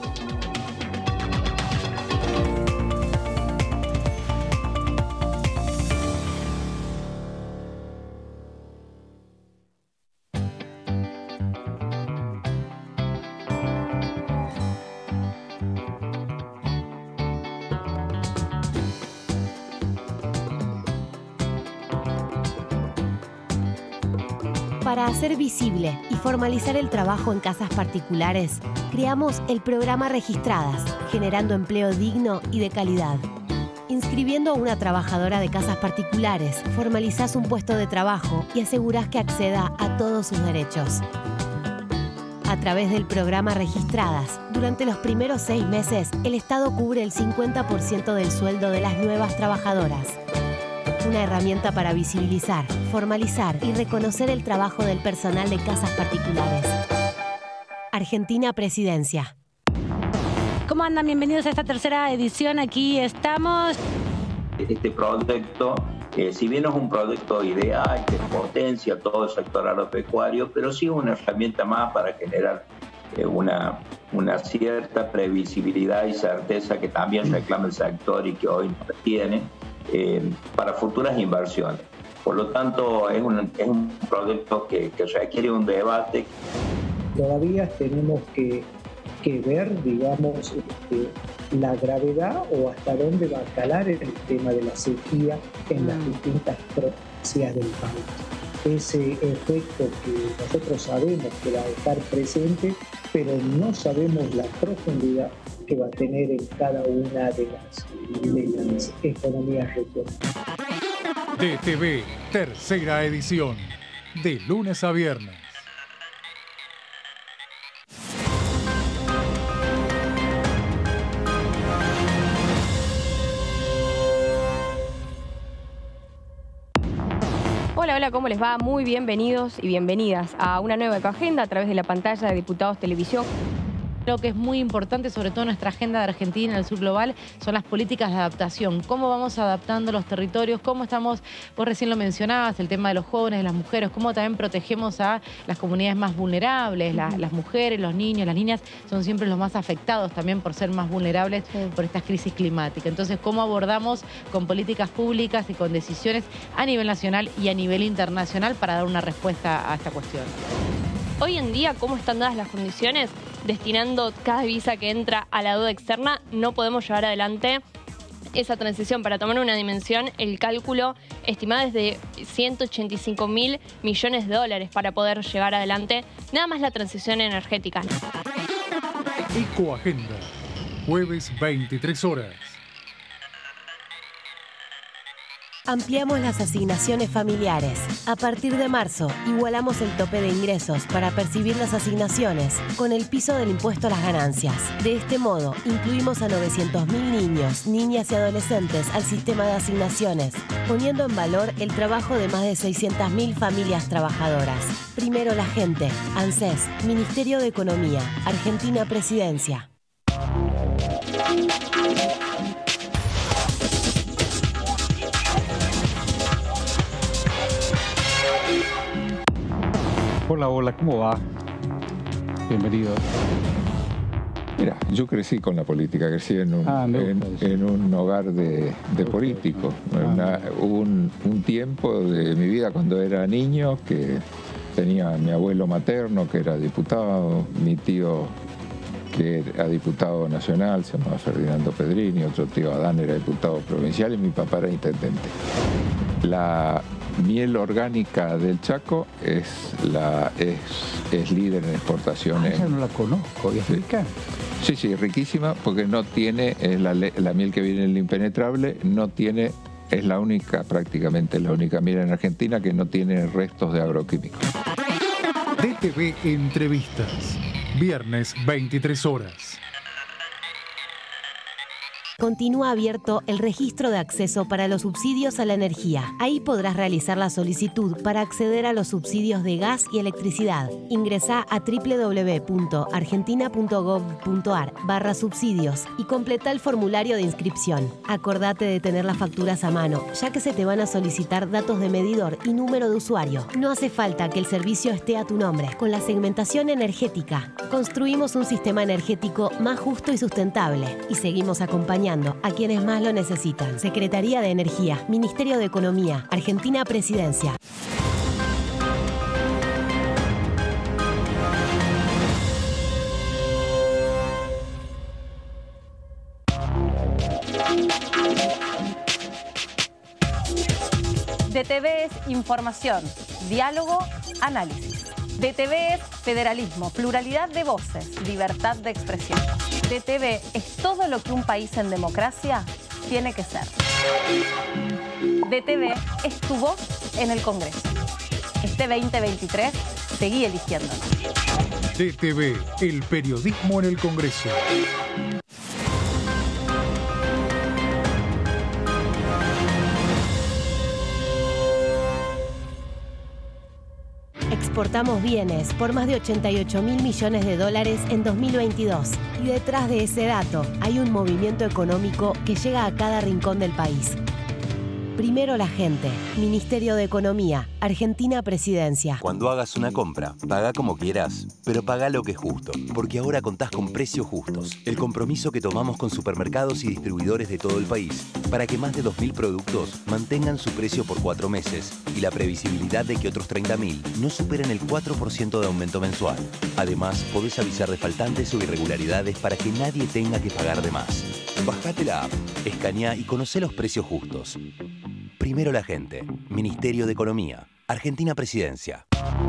Para hacer visible y formalizar el trabajo en casas particulares, creamos el programa Registradas, generando empleo digno y de calidad. Inscribiendo a una trabajadora de casas particulares, formalizás un puesto de trabajo y asegurás que acceda a todos sus derechos. A través del programa Registradas, durante los primeros seis meses, el Estado cubre el cincuenta por ciento del sueldo de las nuevas trabajadoras. Una herramienta para visibilizar, formalizar y reconocer el trabajo del personal de casas particulares. Argentina Presidencia. ¿Cómo andan? Bienvenidos a esta tercera edición. Aquí estamos. Este proyecto, eh, si bien no es un proyecto ideal que potencia todo el sector agropecuario, pero sí una herramienta más para generar eh, una, una cierta previsibilidad y certeza que también reclama el sector y que hoy no tiene. Eh, para futuras inversiones. Por lo tanto, es un, es un proyecto que, que requiere un debate. Todavía tenemos que, que ver, digamos, este, la gravedad o hasta dónde va a calar el tema de la sequía en las distintas provincias del país. Ese efecto que nosotros sabemos que va a estar presente, pero no sabemos la profundidad que va a tener en cada una de las, de las economías regionales. D T V, tercera edición, de lunes a viernes. Hola, hola, ¿cómo les va? Muy bienvenidos y bienvenidas a una nueva Ecoagenda a través de la pantalla de Diputados Televisión. Lo que es muy importante, sobre todo en nuestra agenda de Argentina en el sur global, son las políticas de adaptación. Cómo vamos adaptando los territorios, cómo estamos, vos recién lo mencionabas, el tema de los jóvenes, de las mujeres, cómo también protegemos a las comunidades más vulnerables, la, las mujeres, los niños, las niñas son siempre los más afectados también por ser más vulnerables sí. por estas crisis climáticas. Entonces, cómo abordamos con políticas públicas y con decisiones a nivel nacional y a nivel internacional para dar una respuesta a esta cuestión. Hoy en día, ¿cómo están dadas las condiciones? Destinando cada divisa que entra a la deuda externa, no podemos llevar adelante esa transición. Para tomar una dimensión, el cálculo estimado es de ciento ochenta y cinco mil millones de dólares para poder llevar adelante nada más la transición energética. Ecoagenda, jueves veintitrés horas. Ampliamos las asignaciones familiares. A partir de marzo, igualamos el tope de ingresos para percibir las asignaciones con el piso del impuesto a las ganancias. De este modo, incluimos a novecientos mil niños, niñas y adolescentes al sistema de asignaciones, poniendo en valor el trabajo de más de seiscientas mil familias trabajadoras. Primero la gente. ANSES, Ministerio de Economía, Argentina Presidencia. Hola, hola, ¿cómo va? Bienvenido. Mira, yo crecí con la política, crecí en un, ah, en, en un hogar de, de políticos. Una, un, un tiempo de mi vida cuando era niño que tenía a mi abuelo materno, que era diputado, mi tío, que era diputado nacional, se llamaba Ferdinando Pedrini, otro tío Adán era diputado provincial y mi papá era intendente. La miel orgánica del Chaco es, la, es, es líder en exportaciones. Ah, esa no la conozco, ¿y es rica? Sí, sí, riquísima, porque no tiene, es la, la miel que viene en el impenetrable, no tiene, es la única, prácticamente la única miel en Argentina que no tiene restos de agroquímicos. D T V Entrevistas, viernes veintitrés horas. Continúa abierto el registro de acceso para los subsidios a la energía. Ahí podrás realizar la solicitud para acceder a los subsidios de gas y electricidad. Ingresá a w w w punto argentina punto gov punto ar barra subsidios y completa el formulario de inscripción. Acordate de tener las facturas a mano, ya que se te van a solicitar datos de medidor y número de usuario. No hace falta que el servicio esté a tu nombre. Con la segmentación energética, construimos un sistema energético más justo y sustentable y seguimos acompañando a quienes más lo necesitan. Secretaría de Energía, Ministerio de Economía, Argentina Presidencia. D T V es información, diálogo, análisis. D T V es federalismo, pluralidad de voces, libertad de expresión. D T V es todo lo que un país en democracia tiene que ser. D T V es tu voz en el Congreso. Este veinte veintitrés, seguí eligiéndonos. D T V, el periodismo en el Congreso. Exportamos bienes por más de ochenta y ocho mil millones de dólares en dos mil veintidós. Y detrás de ese dato hay un movimiento económico que llega a cada rincón del país. Primero la gente. Ministerio de Economía. Argentina Presidencia. Cuando hagas una compra, paga como quieras, pero paga lo que es justo. Porque ahora contás con Precios Justos. El compromiso que tomamos con supermercados y distribuidores de todo el país para que más de dos mil productos mantengan su precio por cuatro meses y la previsibilidad de que otros treinta mil no superen el cuatro por ciento de aumento mensual. Además, podés avisar de faltantes o irregularidades para que nadie tenga que pagar de más. Bajate la app, escaneá y conocé los precios justos. Primero la gente. Ministerio de Economía. Argentina Presidencia.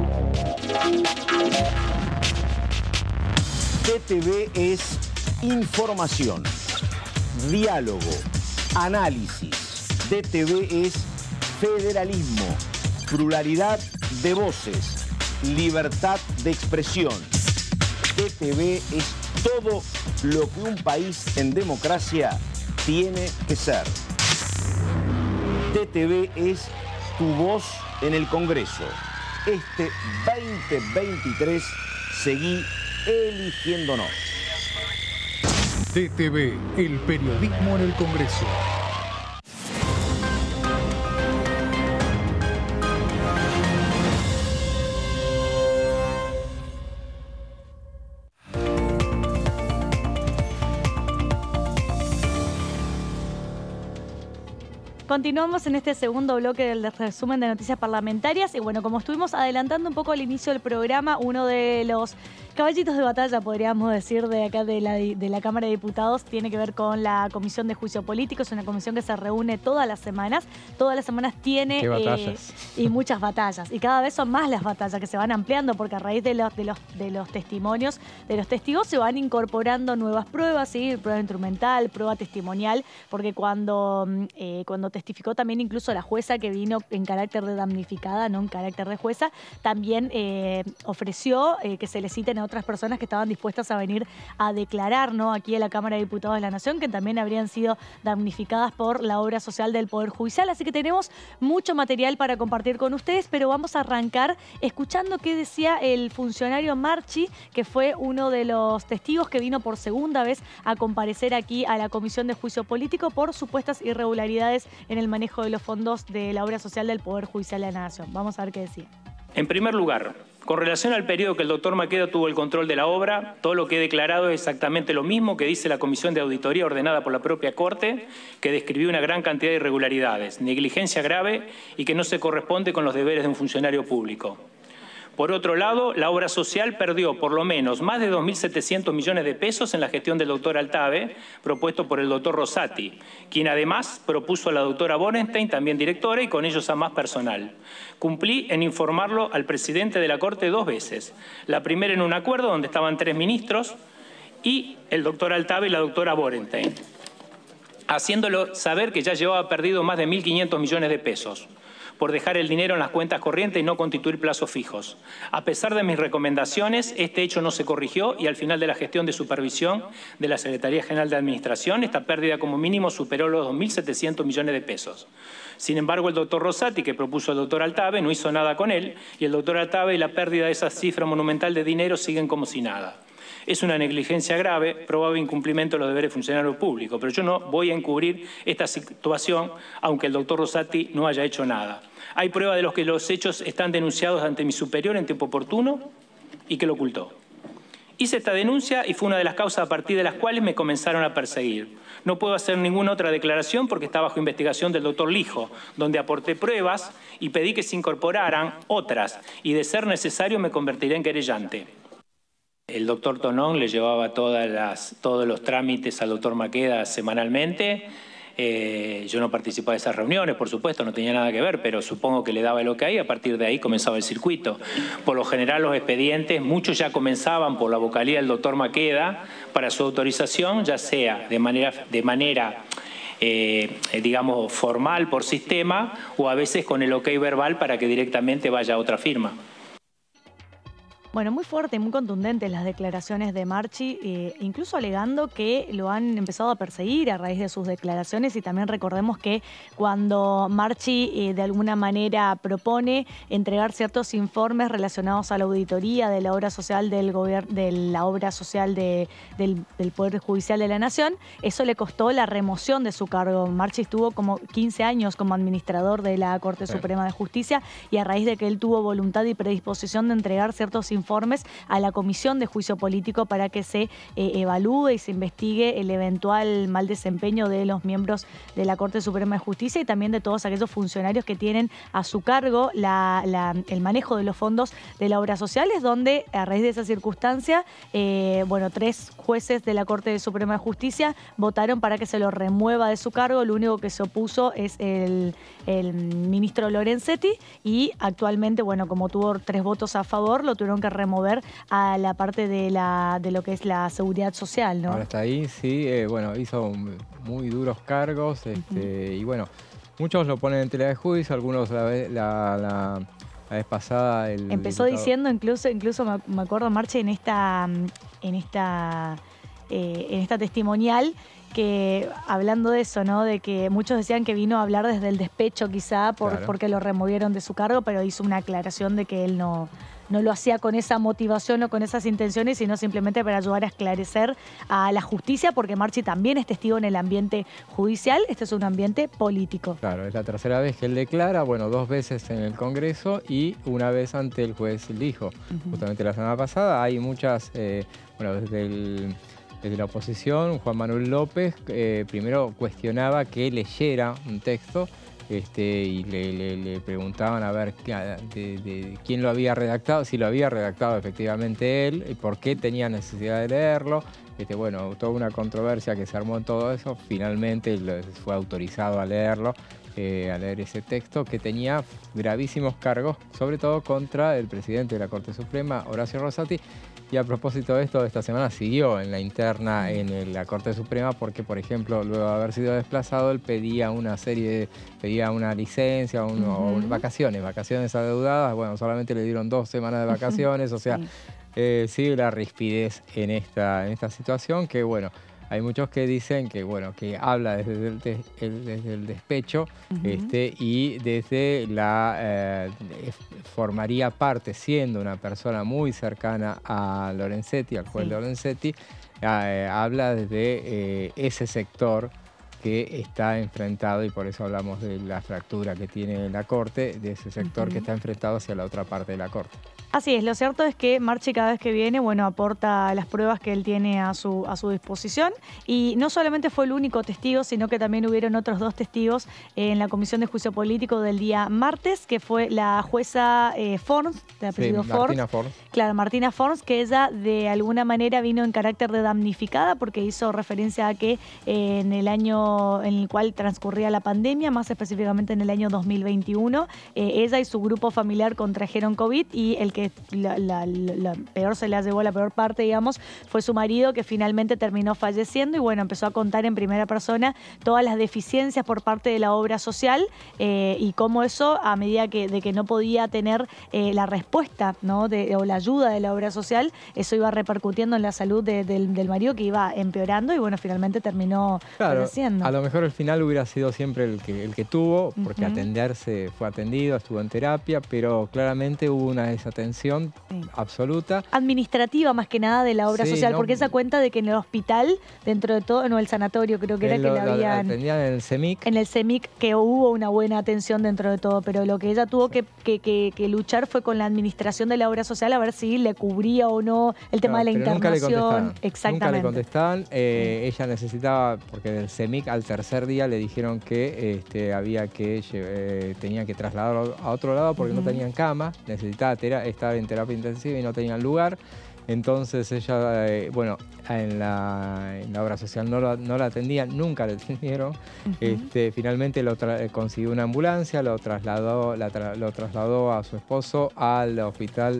D T V es información, diálogo, análisis. D T V es federalismo, pluralidad de voces, libertad de expresión. D T V es todo lo que un país en democracia tiene que ser. D T V es tu voz en el Congreso. Este veinte veintitrés, seguí eligiéndonos. D T V, el periodismo en el Congreso. Continuamos en este segundo bloque del resumen de noticias parlamentarias y bueno, como estuvimos adelantando un poco al inicio del programa, uno de los caballitos de batalla, podríamos decir, de acá de la, de la Cámara de Diputados, tiene que ver con la Comisión de Juicio Político. Es una comisión que se reúne todas las semanas. Todas las semanas tiene... Qué batallas. Eh, y muchas batallas. Y cada vez son más las batallas que se van ampliando, porque a raíz de los, de los, de los testimonios de los testigos se van incorporando nuevas pruebas, ¿sí? Prueba instrumental, prueba testimonial, porque cuando, eh, cuando testificó también incluso la jueza que vino en carácter de damnificada, no en carácter de jueza, también eh, ofreció eh, que se le citen a otras personas que estaban dispuestas a venir a declarar, ¿no? Aquí en la Cámara de Diputados de la Nación, que también habrían sido damnificadas por la obra social del Poder Judicial. Así que tenemos mucho material para compartir con ustedes, pero vamos a arrancar escuchando qué decía el funcionario Marchi, que fue uno de los testigos que vino por segunda vez a comparecer aquí a la Comisión de Juicio Político por supuestas irregularidades en el manejo de los fondos de la obra social del Poder Judicial de la Nación. Vamos a ver qué decía. En primer lugar, con relación al periodo que el doctor Maqueda tuvo el control de la obra, todo lo que he declarado es exactamente lo mismo que dice la Comisión de Auditoría ordenada por la propia Corte, que describió una gran cantidad de irregularidades, negligencia grave y que no se corresponde con los deberes de un funcionario público. Por otro lado, la obra social perdió por lo menos más de dos mil setecientos millones de pesos en la gestión del doctor Altave, propuesto por el doctor Rosati, quien además propuso a la doctora Borenstein, también directora, y con ellos a más personal. Cumplí en informarlo al presidente de la Corte dos veces. La primera en un acuerdo donde estaban tres ministros y el doctor Altave y la doctora Borenstein, haciéndolo saber que ya llevaba perdido más de mil quinientos millones de pesos por dejar el dinero en las cuentas corrientes y no constituir plazos fijos. A pesar de mis recomendaciones, este hecho no se corrigió y al final de la gestión de supervisión de la Secretaría General de Administración, esta pérdida como mínimo superó los dos mil setecientos millones de pesos. Sin embargo, el doctor Rosati, que propuso al doctor Altave, no hizo nada con él, y el doctor Altave y la pérdida de esa cifra monumental de dinero siguen como si nada. Es una negligencia grave, probable incumplimiento de los deberes de funcionario público, pero yo no voy a encubrir esta situación, aunque el doctor Rosati no haya hecho nada. Hay prueba de los que los hechos están denunciados ante mi superior en tiempo oportuno y que lo ocultó. Hice esta denuncia y fue una de las causas a partir de las cuales me comenzaron a perseguir. No puedo hacer ninguna otra declaración porque está bajo investigación del doctor Lijo, donde aporté pruebas y pedí que se incorporaran otras y de ser necesario me convertiré en querellante. El doctor Tonón le llevaba todas las, todos los trámites al doctor Maqueda semanalmente. Eh, yo no participaba de esas reuniones, por supuesto, no tenía nada que ver, pero supongo que le daba el ok y a partir de ahí comenzaba el circuito. Por lo general los expedientes, muchos ya comenzaban por la vocalía del doctor Maqueda para su autorización, ya sea de manera, de manera eh, digamos, formal por sistema o a veces con el ok verbal para que directamente vaya a otra firma. Bueno, muy fuerte y muy contundentes las declaraciones de Marchi, eh, incluso alegando que lo han empezado a perseguir a raíz de sus declaraciones, y también recordemos que cuando Marchi eh, de alguna manera propone entregar ciertos informes relacionados a la auditoría de la obra social del gobierno, de la obra social de, del, del Poder Judicial de la Nación, eso le costó la remoción de su cargo. Marchi estuvo como quince años como administrador de la Corte Suprema de Justicia, y a raíz de que él tuvo voluntad y predisposición de entregar ciertos informes informes a la Comisión de Juicio Político para que se eh, evalúe y se investigue el eventual mal desempeño de los miembros de la Corte Suprema de Justicia y también de todos aquellos funcionarios que tienen a su cargo la, la, el manejo de los fondos de la obra social, es donde a raíz de esa circunstancia, eh, bueno, tres jueces de la Corte Suprema de Justicia votaron para que se lo remueva de su cargo. Lo único que se opuso es el, el ministro Lorenzetti, y actualmente, bueno, como tuvo tres votos a favor, lo tuvieron que remover a la parte de la de lo que es la seguridad social, ¿no? Ahora está ahí, sí, eh, bueno, hizo muy duros cargos, este, uh-huh. y bueno, muchos lo ponen en tela de juicio, algunos la, la, la, la vez pasada... El Empezó diputado... diciendo, incluso, incluso me, me acuerdo, Marchi, en esta, en esta, eh, en esta testimonial, que hablando de eso, ¿no? De que muchos decían que vino a hablar desde el despecho quizá por, claro. porque lo removieron de su cargo, pero hizo una aclaración de que él no, no lo hacía con esa motivación o con esas intenciones, sino simplemente para ayudar a esclarecer a la justicia, porque Marchi también es testigo en el ambiente judicial. Este es un ambiente político. Claro, es la tercera vez que él declara, bueno, dos veces en el Congreso y una vez ante el juez Lijo. Uh-huh. Justamente la semana pasada hay muchas, eh, bueno, desde el... Desde la oposición, Juan Manuel López eh, primero cuestionaba que leyera un texto este, y le, le, le preguntaban a ver de, de, de quién lo había redactado, si lo había redactado efectivamente él, y por qué tenía necesidad de leerlo. Este, bueno, toda una controversia que se armó en todo eso. Finalmente fue autorizado a leerlo, eh, a leer ese texto que tenía gravísimos cargos, sobre todo contra el presidente de la Corte Suprema, Horacio Rosati. Y a propósito de esto, esta semana siguió en la interna en la Corte Suprema porque, por ejemplo, luego de haber sido desplazado, él pedía una serie, de, pedía una licencia, un, uh-huh. o vacaciones, vacaciones adeudadas. Bueno, solamente le dieron dos semanas de vacaciones, o sea, sí. eh, sigue la rispidez en esta, en esta situación que, bueno, hay muchos que dicen que, bueno, que habla desde el, de, el, desde el despecho uh-huh. este, y desde la... Eh, formaría parte, siendo una persona muy cercana a Lorenzetti, al juez sí. Lorenzetti, eh, habla desde eh, ese sector que está enfrentado, y por eso hablamos de la fractura que tiene la Corte, de ese sector uh-huh. que está enfrentado hacia la otra parte de la Corte. Así es, lo cierto es que Marchi cada vez que viene, bueno, aporta las pruebas que él tiene a su, a su disposición, y no solamente fue el único testigo, sino que también hubieron otros dos testigos en la Comisión de Juicio Político del día martes, que fue la jueza eh, Forns, de apellido sí, Martina Forns. Claro, Martina Forns, que ella de alguna manera vino en carácter de damnificada porque hizo referencia a que eh, en el año en el cual transcurría la pandemia, más específicamente en el año dos mil veintiuno, eh, ella y su grupo familiar contrajeron COVID, y el que La, la, la peor se la llevó, la peor parte, digamos, fue su marido, que finalmente terminó falleciendo. Y bueno, empezó a contar en primera persona todas las deficiencias por parte de la obra social eh, y cómo eso, a medida que, de que no podía tener eh, la respuesta, ¿no? de, o la ayuda de la obra social, eso iba repercutiendo en la salud de, del, del marido, que iba empeorando, y bueno, finalmente terminó claro, falleciendo. A lo mejor el final hubiera sido siempre el que, el que tuvo, porque uh-huh. atenderse fue atendido, estuvo en terapia, pero claramente hubo una desatención sí. absoluta. Administrativa más que nada de la obra sí, social, no, porque ella cuenta de que en el hospital, dentro de todo, no, el sanatorio creo que era lo, que la habían... atendían en el CEMIC. En el CEMIC, que hubo una buena atención dentro de todo, pero lo que ella tuvo que, que, que, que luchar fue con la administración de la obra social, a ver si le cubría o no el tema claro, de la pero internación. Nunca le contestaban. Exactamente. Nunca le contestaban. Eh, sí. Ella necesitaba, porque del CEMIC al tercer día le dijeron que este, había que eh, tenía que trasladarlo a otro lado porque uh-huh. no tenían cama, necesitaba tera- estar en terapia intensiva y no tenían lugar. Entonces ella, eh, bueno, en la, en la obra social no, lo, no la atendían, nunca la atendieron. Uh-huh. este, finalmente lo tra- consiguió una ambulancia, lo trasladó, la tra- lo trasladó a su esposo al hospital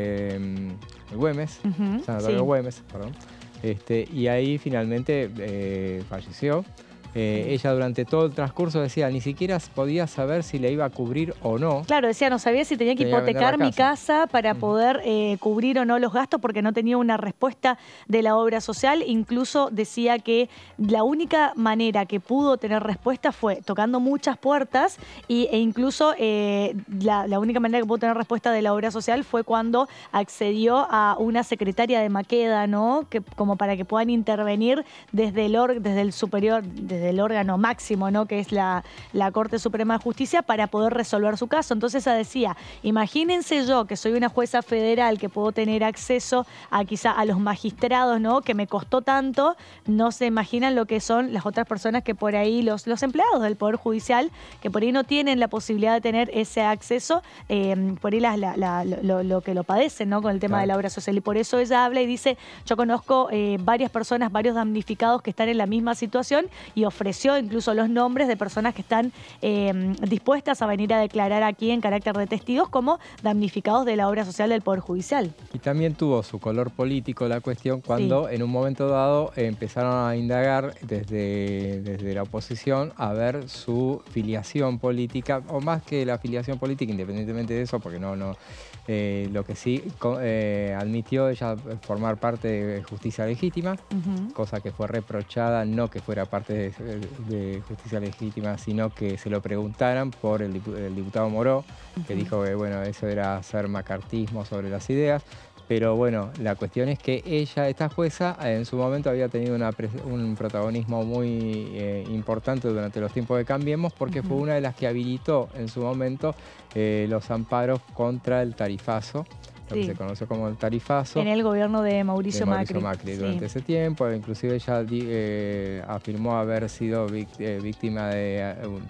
eh, Güemes, uh-huh. Sanatorio sí. Güemes, perdón. Este, y ahí finalmente eh, falleció. Eh, ella durante todo el transcurso decía, ni siquiera podía saber si le iba a cubrir o no. Claro, decía, no sabía si tenía que tenía hipotecar que mi casa, casa para uh-huh. poder eh, cubrir o no los gastos, porque no tenía una respuesta de la obra social. Incluso decía que la única manera que pudo tener respuesta fue tocando muchas puertas, y, e incluso eh, la, la única manera que pudo tener respuesta de la obra social fue cuando accedió a una secretaria de Maqueda, ¿no? Que, como para que puedan intervenir desde el, or, desde el superior, desde del órgano máximo, ¿no? Que es la, la Corte Suprema de Justicia, para poder resolver su caso. Entonces ella decía, imagínense yo, que soy una jueza federal, que puedo tener acceso a quizá a los magistrados, ¿no? Que me costó tanto, no se imaginan lo que son las otras personas que por ahí, los, los empleados del Poder Judicial, que por ahí no tienen la posibilidad de tener ese acceso, eh, por ahí la, la, la, lo, lo que lo padecen, ¿no? Con el tema claro. de la obra social. Y por eso ella habla y dice, yo conozco eh, varias personas, varios damnificados que están en la misma situación, y ofreció incluso los nombres de personas que están eh, dispuestas a venir a declarar aquí en carácter de testigos como damnificados de la obra social del Poder Judicial. Y también tuvo su color político la cuestión cuando sí. en un momento dado eh, empezaron a indagar desde, desde la oposición a ver su filiación política, o más que la filiación política, independientemente de eso, porque no, no eh, lo que sí eh, admitió ella formar parte de Justicia Legítima, uh-huh. cosa que fue reprochada, no que fuera parte de de Justicia Legítima, sino que se lo preguntaran por el, el diputado Moró, uh-huh. que dijo que bueno, eso era hacer macartismo sobre las ideas. Pero bueno, la cuestión es que ella, esta jueza, en su momento había tenido una, un protagonismo muy eh, importante durante los tiempos de Cambiemos, porque uh-huh. fue una de las que habilitó en su momento eh, los amparos contra el tarifazo, lo sí. que se conoció como el tarifazo. En el gobierno de Mauricio, de Mauricio Macri. Macri durante sí. ese tiempo. Inclusive ella eh, afirmó haber sido víctima de... Eh,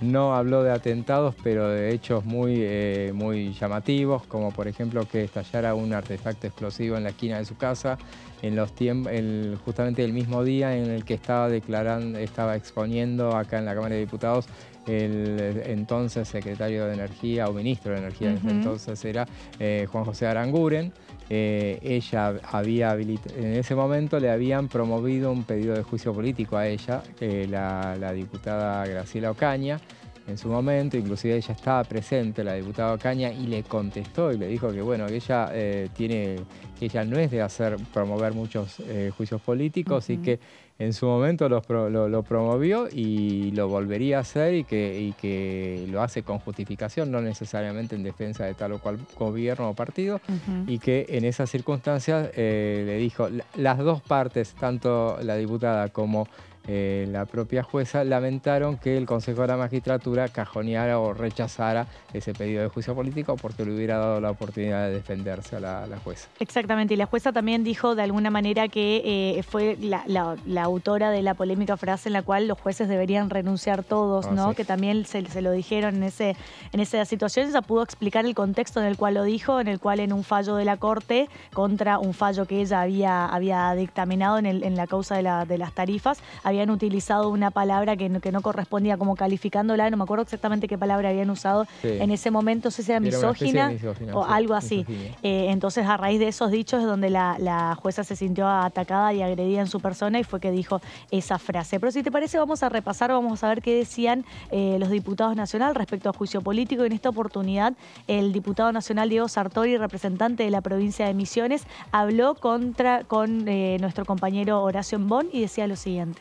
no habló de atentados, pero de hechos muy, eh, muy llamativos, como por ejemplo que estallara un artefacto explosivo en la esquina de su casa, en los el, justamente el mismo día en el que estaba declarando, estaba exponiendo acá en la Cámara de Diputados el entonces secretario de Energía o ministro de Energía, uh-huh. entonces era eh, Juan José Aranguren. Eh, ella había en ese momento le habían promovido un pedido de juicio político a ella, eh, la, la diputada Graciela Ocaña, en su momento, inclusive ella estaba presente, la diputada Ocaña, y le contestó y le dijo que bueno, que ella eh, tiene, que ella no es de hacer promover muchos eh, juicios políticos uh-huh. y que en su momento los pro, lo, lo promovió y lo volvería a hacer y que, y que lo hace con justificación, no necesariamente en defensa de tal o cual gobierno o partido, uh-huh. y que en esas circunstancias eh, le dijo, las dos partes, tanto la diputada como Eh, la propia jueza, lamentaron que el Consejo de la Magistratura cajoneara o rechazara ese pedido de juicio político porque le hubiera dado la oportunidad de defenderse a la, a la jueza. Exactamente, y la jueza también dijo de alguna manera que eh, fue la, la, la autora de la polémica frase en la cual los jueces deberían renunciar todos, ah, ¿no? Sí. Que también se, se lo dijeron en, ese, en esa situación. Ella pudo explicar el contexto en el cual lo dijo, en el cual en un fallo de la Corte contra un fallo que ella había, había dictaminado en, el, en la causa de, la, de las tarifas, habían utilizado una palabra que no, que no correspondía, como calificándola, no me acuerdo exactamente qué palabra habían usado sí. en ese momento, no sé si era misógina, misógina o sí, algo así. Eh, entonces, a raíz de esos dichos es donde la, la jueza se sintió atacada y agredida en su persona y fue que dijo esa frase. Pero si te parece, vamos a repasar, vamos a ver qué decían eh, los diputados nacionales respecto a juicio político. Y en esta oportunidad, el diputado nacional Diego Sartori, representante de la provincia de Misiones, habló contra, con eh, nuestro compañero Horacio Embón y decía lo siguiente.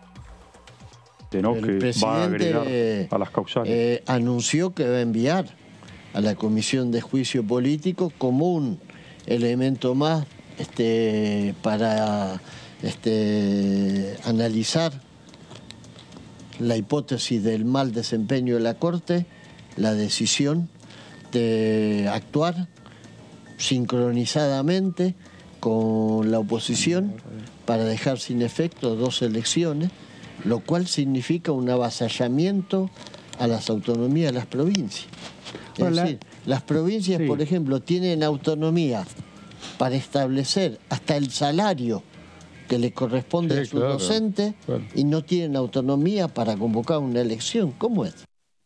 ¿no? El que presidente va a agregar a las causales. Eh, anunció que va a enviar a la Comisión de Juicio Político como un elemento más este, para este, analizar la hipótesis del mal desempeño de la Corte, la decisión de actuar sincronizadamente con la oposición para dejar sin efecto dos elecciones, lo cual significa un avasallamiento a las autonomías de las provincias. Es Hola. decir, las provincias, sí. por ejemplo, tienen autonomía para establecer hasta el salario que le corresponde sí, a su claro. docente claro. y no tienen autonomía para convocar una elección. ¿Cómo es?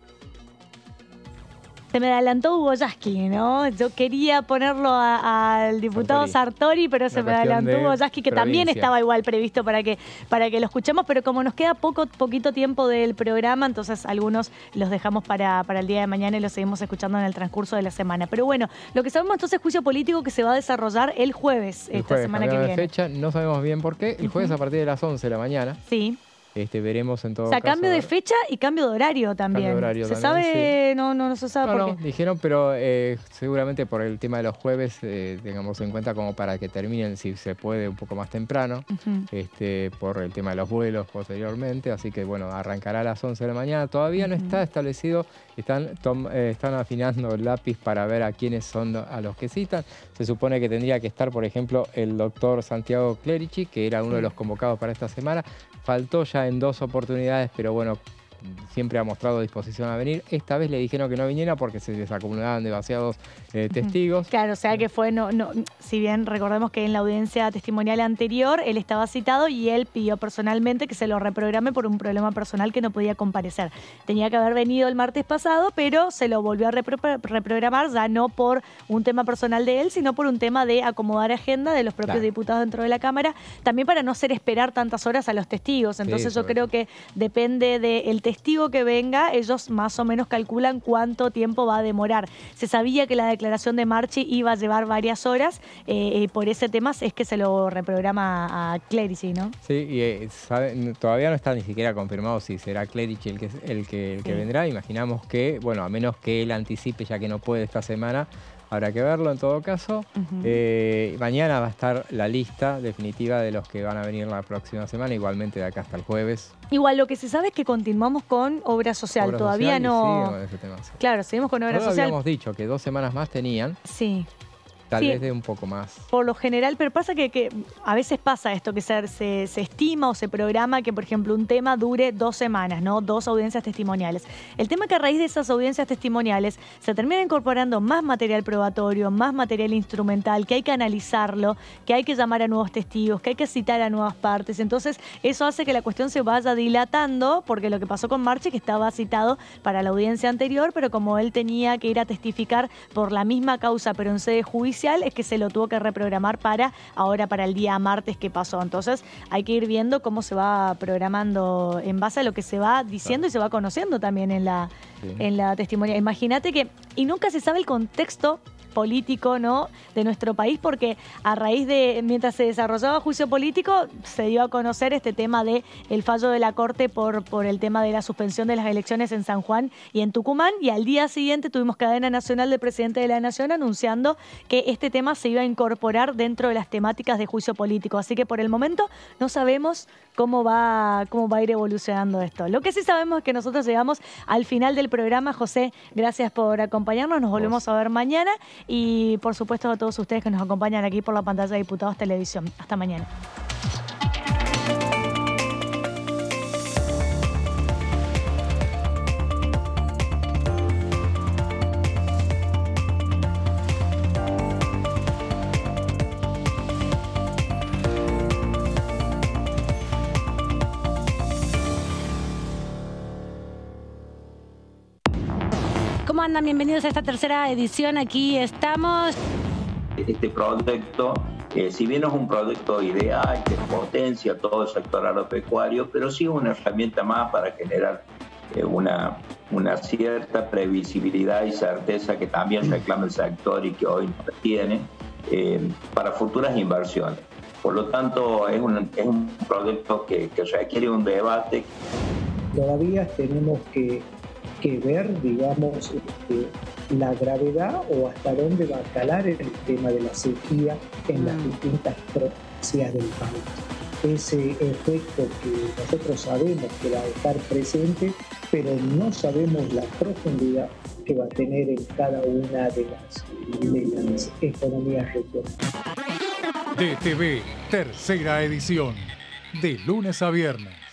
Se me adelantó Hugo Yasky, ¿no? Yo quería ponerlo al diputado Sartori, Sartori pero se me adelantó Hugo Yasky, que provincia. también estaba igual previsto para que, para que lo escuchemos, pero como nos queda poco, poquito tiempo del programa, entonces algunos los dejamos para, para el día de mañana y los seguimos escuchando en el transcurso de la semana. Pero bueno, lo que sabemos entonces es juicio político que se va a desarrollar el jueves, el esta jueves, semana que viene. Fecha, no sabemos bien por qué, el jueves uh-huh. a partir de las once de la mañana. Sí. Este, veremos en todo caso. O sea, caso, cambio de fecha y cambio de horario también. Cambio de horario ¿Se también, sabe? Sí. No, no, no se sabe no, por no, qué. Dijeron, pero eh, seguramente por el tema de los jueves, eh, tengamos en cuenta como para que terminen, si se puede, un poco más temprano, uh-huh. este, por el tema de los vuelos posteriormente. Así que, bueno, arrancará a las once de la mañana. Todavía uh-huh. no está establecido, están, tom, eh, están afinando el lápiz para ver a quiénes son a los que citan. Se supone que tendría que estar, por ejemplo, el doctor Santiago Clerici, que era uno sí. de los convocados para esta semana. Faltó ya en dos oportunidades, pero bueno, siempre ha mostrado disposición a venir. Esta vez le dijeron que no viniera porque se les acumulaban demasiados eh, testigos. Claro, o sea que fue, no, no, si bien recordemos que en la audiencia testimonial anterior él estaba citado y él pidió personalmente que se lo reprograme por un problema personal que no podía comparecer. Tenía que haber venido el martes pasado, pero se lo volvió a repro reprogramar, ya no por un tema personal de él, sino por un tema de acomodar agenda de los propios claro. diputados dentro de la Cámara, también para no hacer esperar tantas horas a los testigos. Entonces sí, yo creo que depende del testigo testigo que venga, ellos más o menos calculan cuánto tiempo va a demorar. Se sabía que la declaración de Marchi iba a llevar varias horas, eh, y por ese tema es que se lo reprograma a Clerici, ¿no? Sí, y eh, sabe, todavía no está ni siquiera confirmado si será Clerici el que, el que, el que sí. vendrá. Imaginamos que, bueno, a menos que él anticipe, ya que no puede esta semana, habrá que verlo en todo caso. Uh-huh. eh, mañana va a estar la lista definitiva de los que van a venir la próxima semana, igualmente de acá hasta el jueves. Igual lo que se sabe es que continuamos con obra social. Obra Todavía social no... Con ese tema, sí. Claro, seguimos con obra Nosotros social. Habíamos dicho que dos semanas más tenían. Sí. tal Sí. vez de un poco más. Por lo general, pero pasa que, que a veces pasa esto, que se, se, se estima o se programa que, por ejemplo, un tema dure dos semanas, ¿no? Dos audiencias testimoniales. El tema es que a raíz de esas audiencias testimoniales se termina incorporando más material probatorio, más material instrumental, que hay que analizarlo, que hay que llamar a nuevos testigos, que hay que citar a nuevas partes. Entonces, eso hace que la cuestión se vaya dilatando, porque lo que pasó con Marchi, que estaba citado para la audiencia anterior, pero como él tenía que ir a testificar por la misma causa, pero en sede judicial, es que se lo tuvo que reprogramar para ahora, para el día martes que pasó. Entonces, hay que ir viendo cómo se va programando en base a lo que se va diciendo y se va conociendo también en la, sí. en la testimonia. Imagínate que, y nunca se sabe el contexto político, ¿no?, de nuestro país, porque a raíz de, mientras se desarrollaba juicio político, se dio a conocer este tema de el fallo de la Corte por, por el tema de la suspensión de las elecciones en San Juan y en Tucumán, y al día siguiente tuvimos cadena nacional del presidente de la Nación anunciando que este tema se iba a incorporar dentro de las temáticas de juicio político. Así que por el momento no sabemos cómo va, cómo va a ir evolucionando esto. Lo que sí sabemos es que nosotros llegamos al final del programa. José, gracias por acompañarnos, nos volvemos a ver mañana. Y por supuesto a todos ustedes que nos acompañan aquí por la pantalla de Diputados Televisión. Hasta mañana. ¿Cómo andan? Bienvenidos a esta tercera edición. Aquí estamos. Este proyecto, eh, si bien no es un proyecto ideal que potencia todo el sector agropecuario, pero sí es una herramienta más para generar eh, una, una cierta previsibilidad y certeza que también reclama el sector y que hoy no tiene eh, para futuras inversiones. Por lo tanto, es un, es un proyecto que, que requiere un debate. Todavía tenemos que que ver, digamos, este, la gravedad o hasta dónde va a calar el tema de la sequía en las distintas provincias del país. Ese efecto que nosotros sabemos que va a estar presente, pero no sabemos la profundidad que va a tener en cada una de las, de las economías regionales. D T V, tercera edición, de lunes a viernes.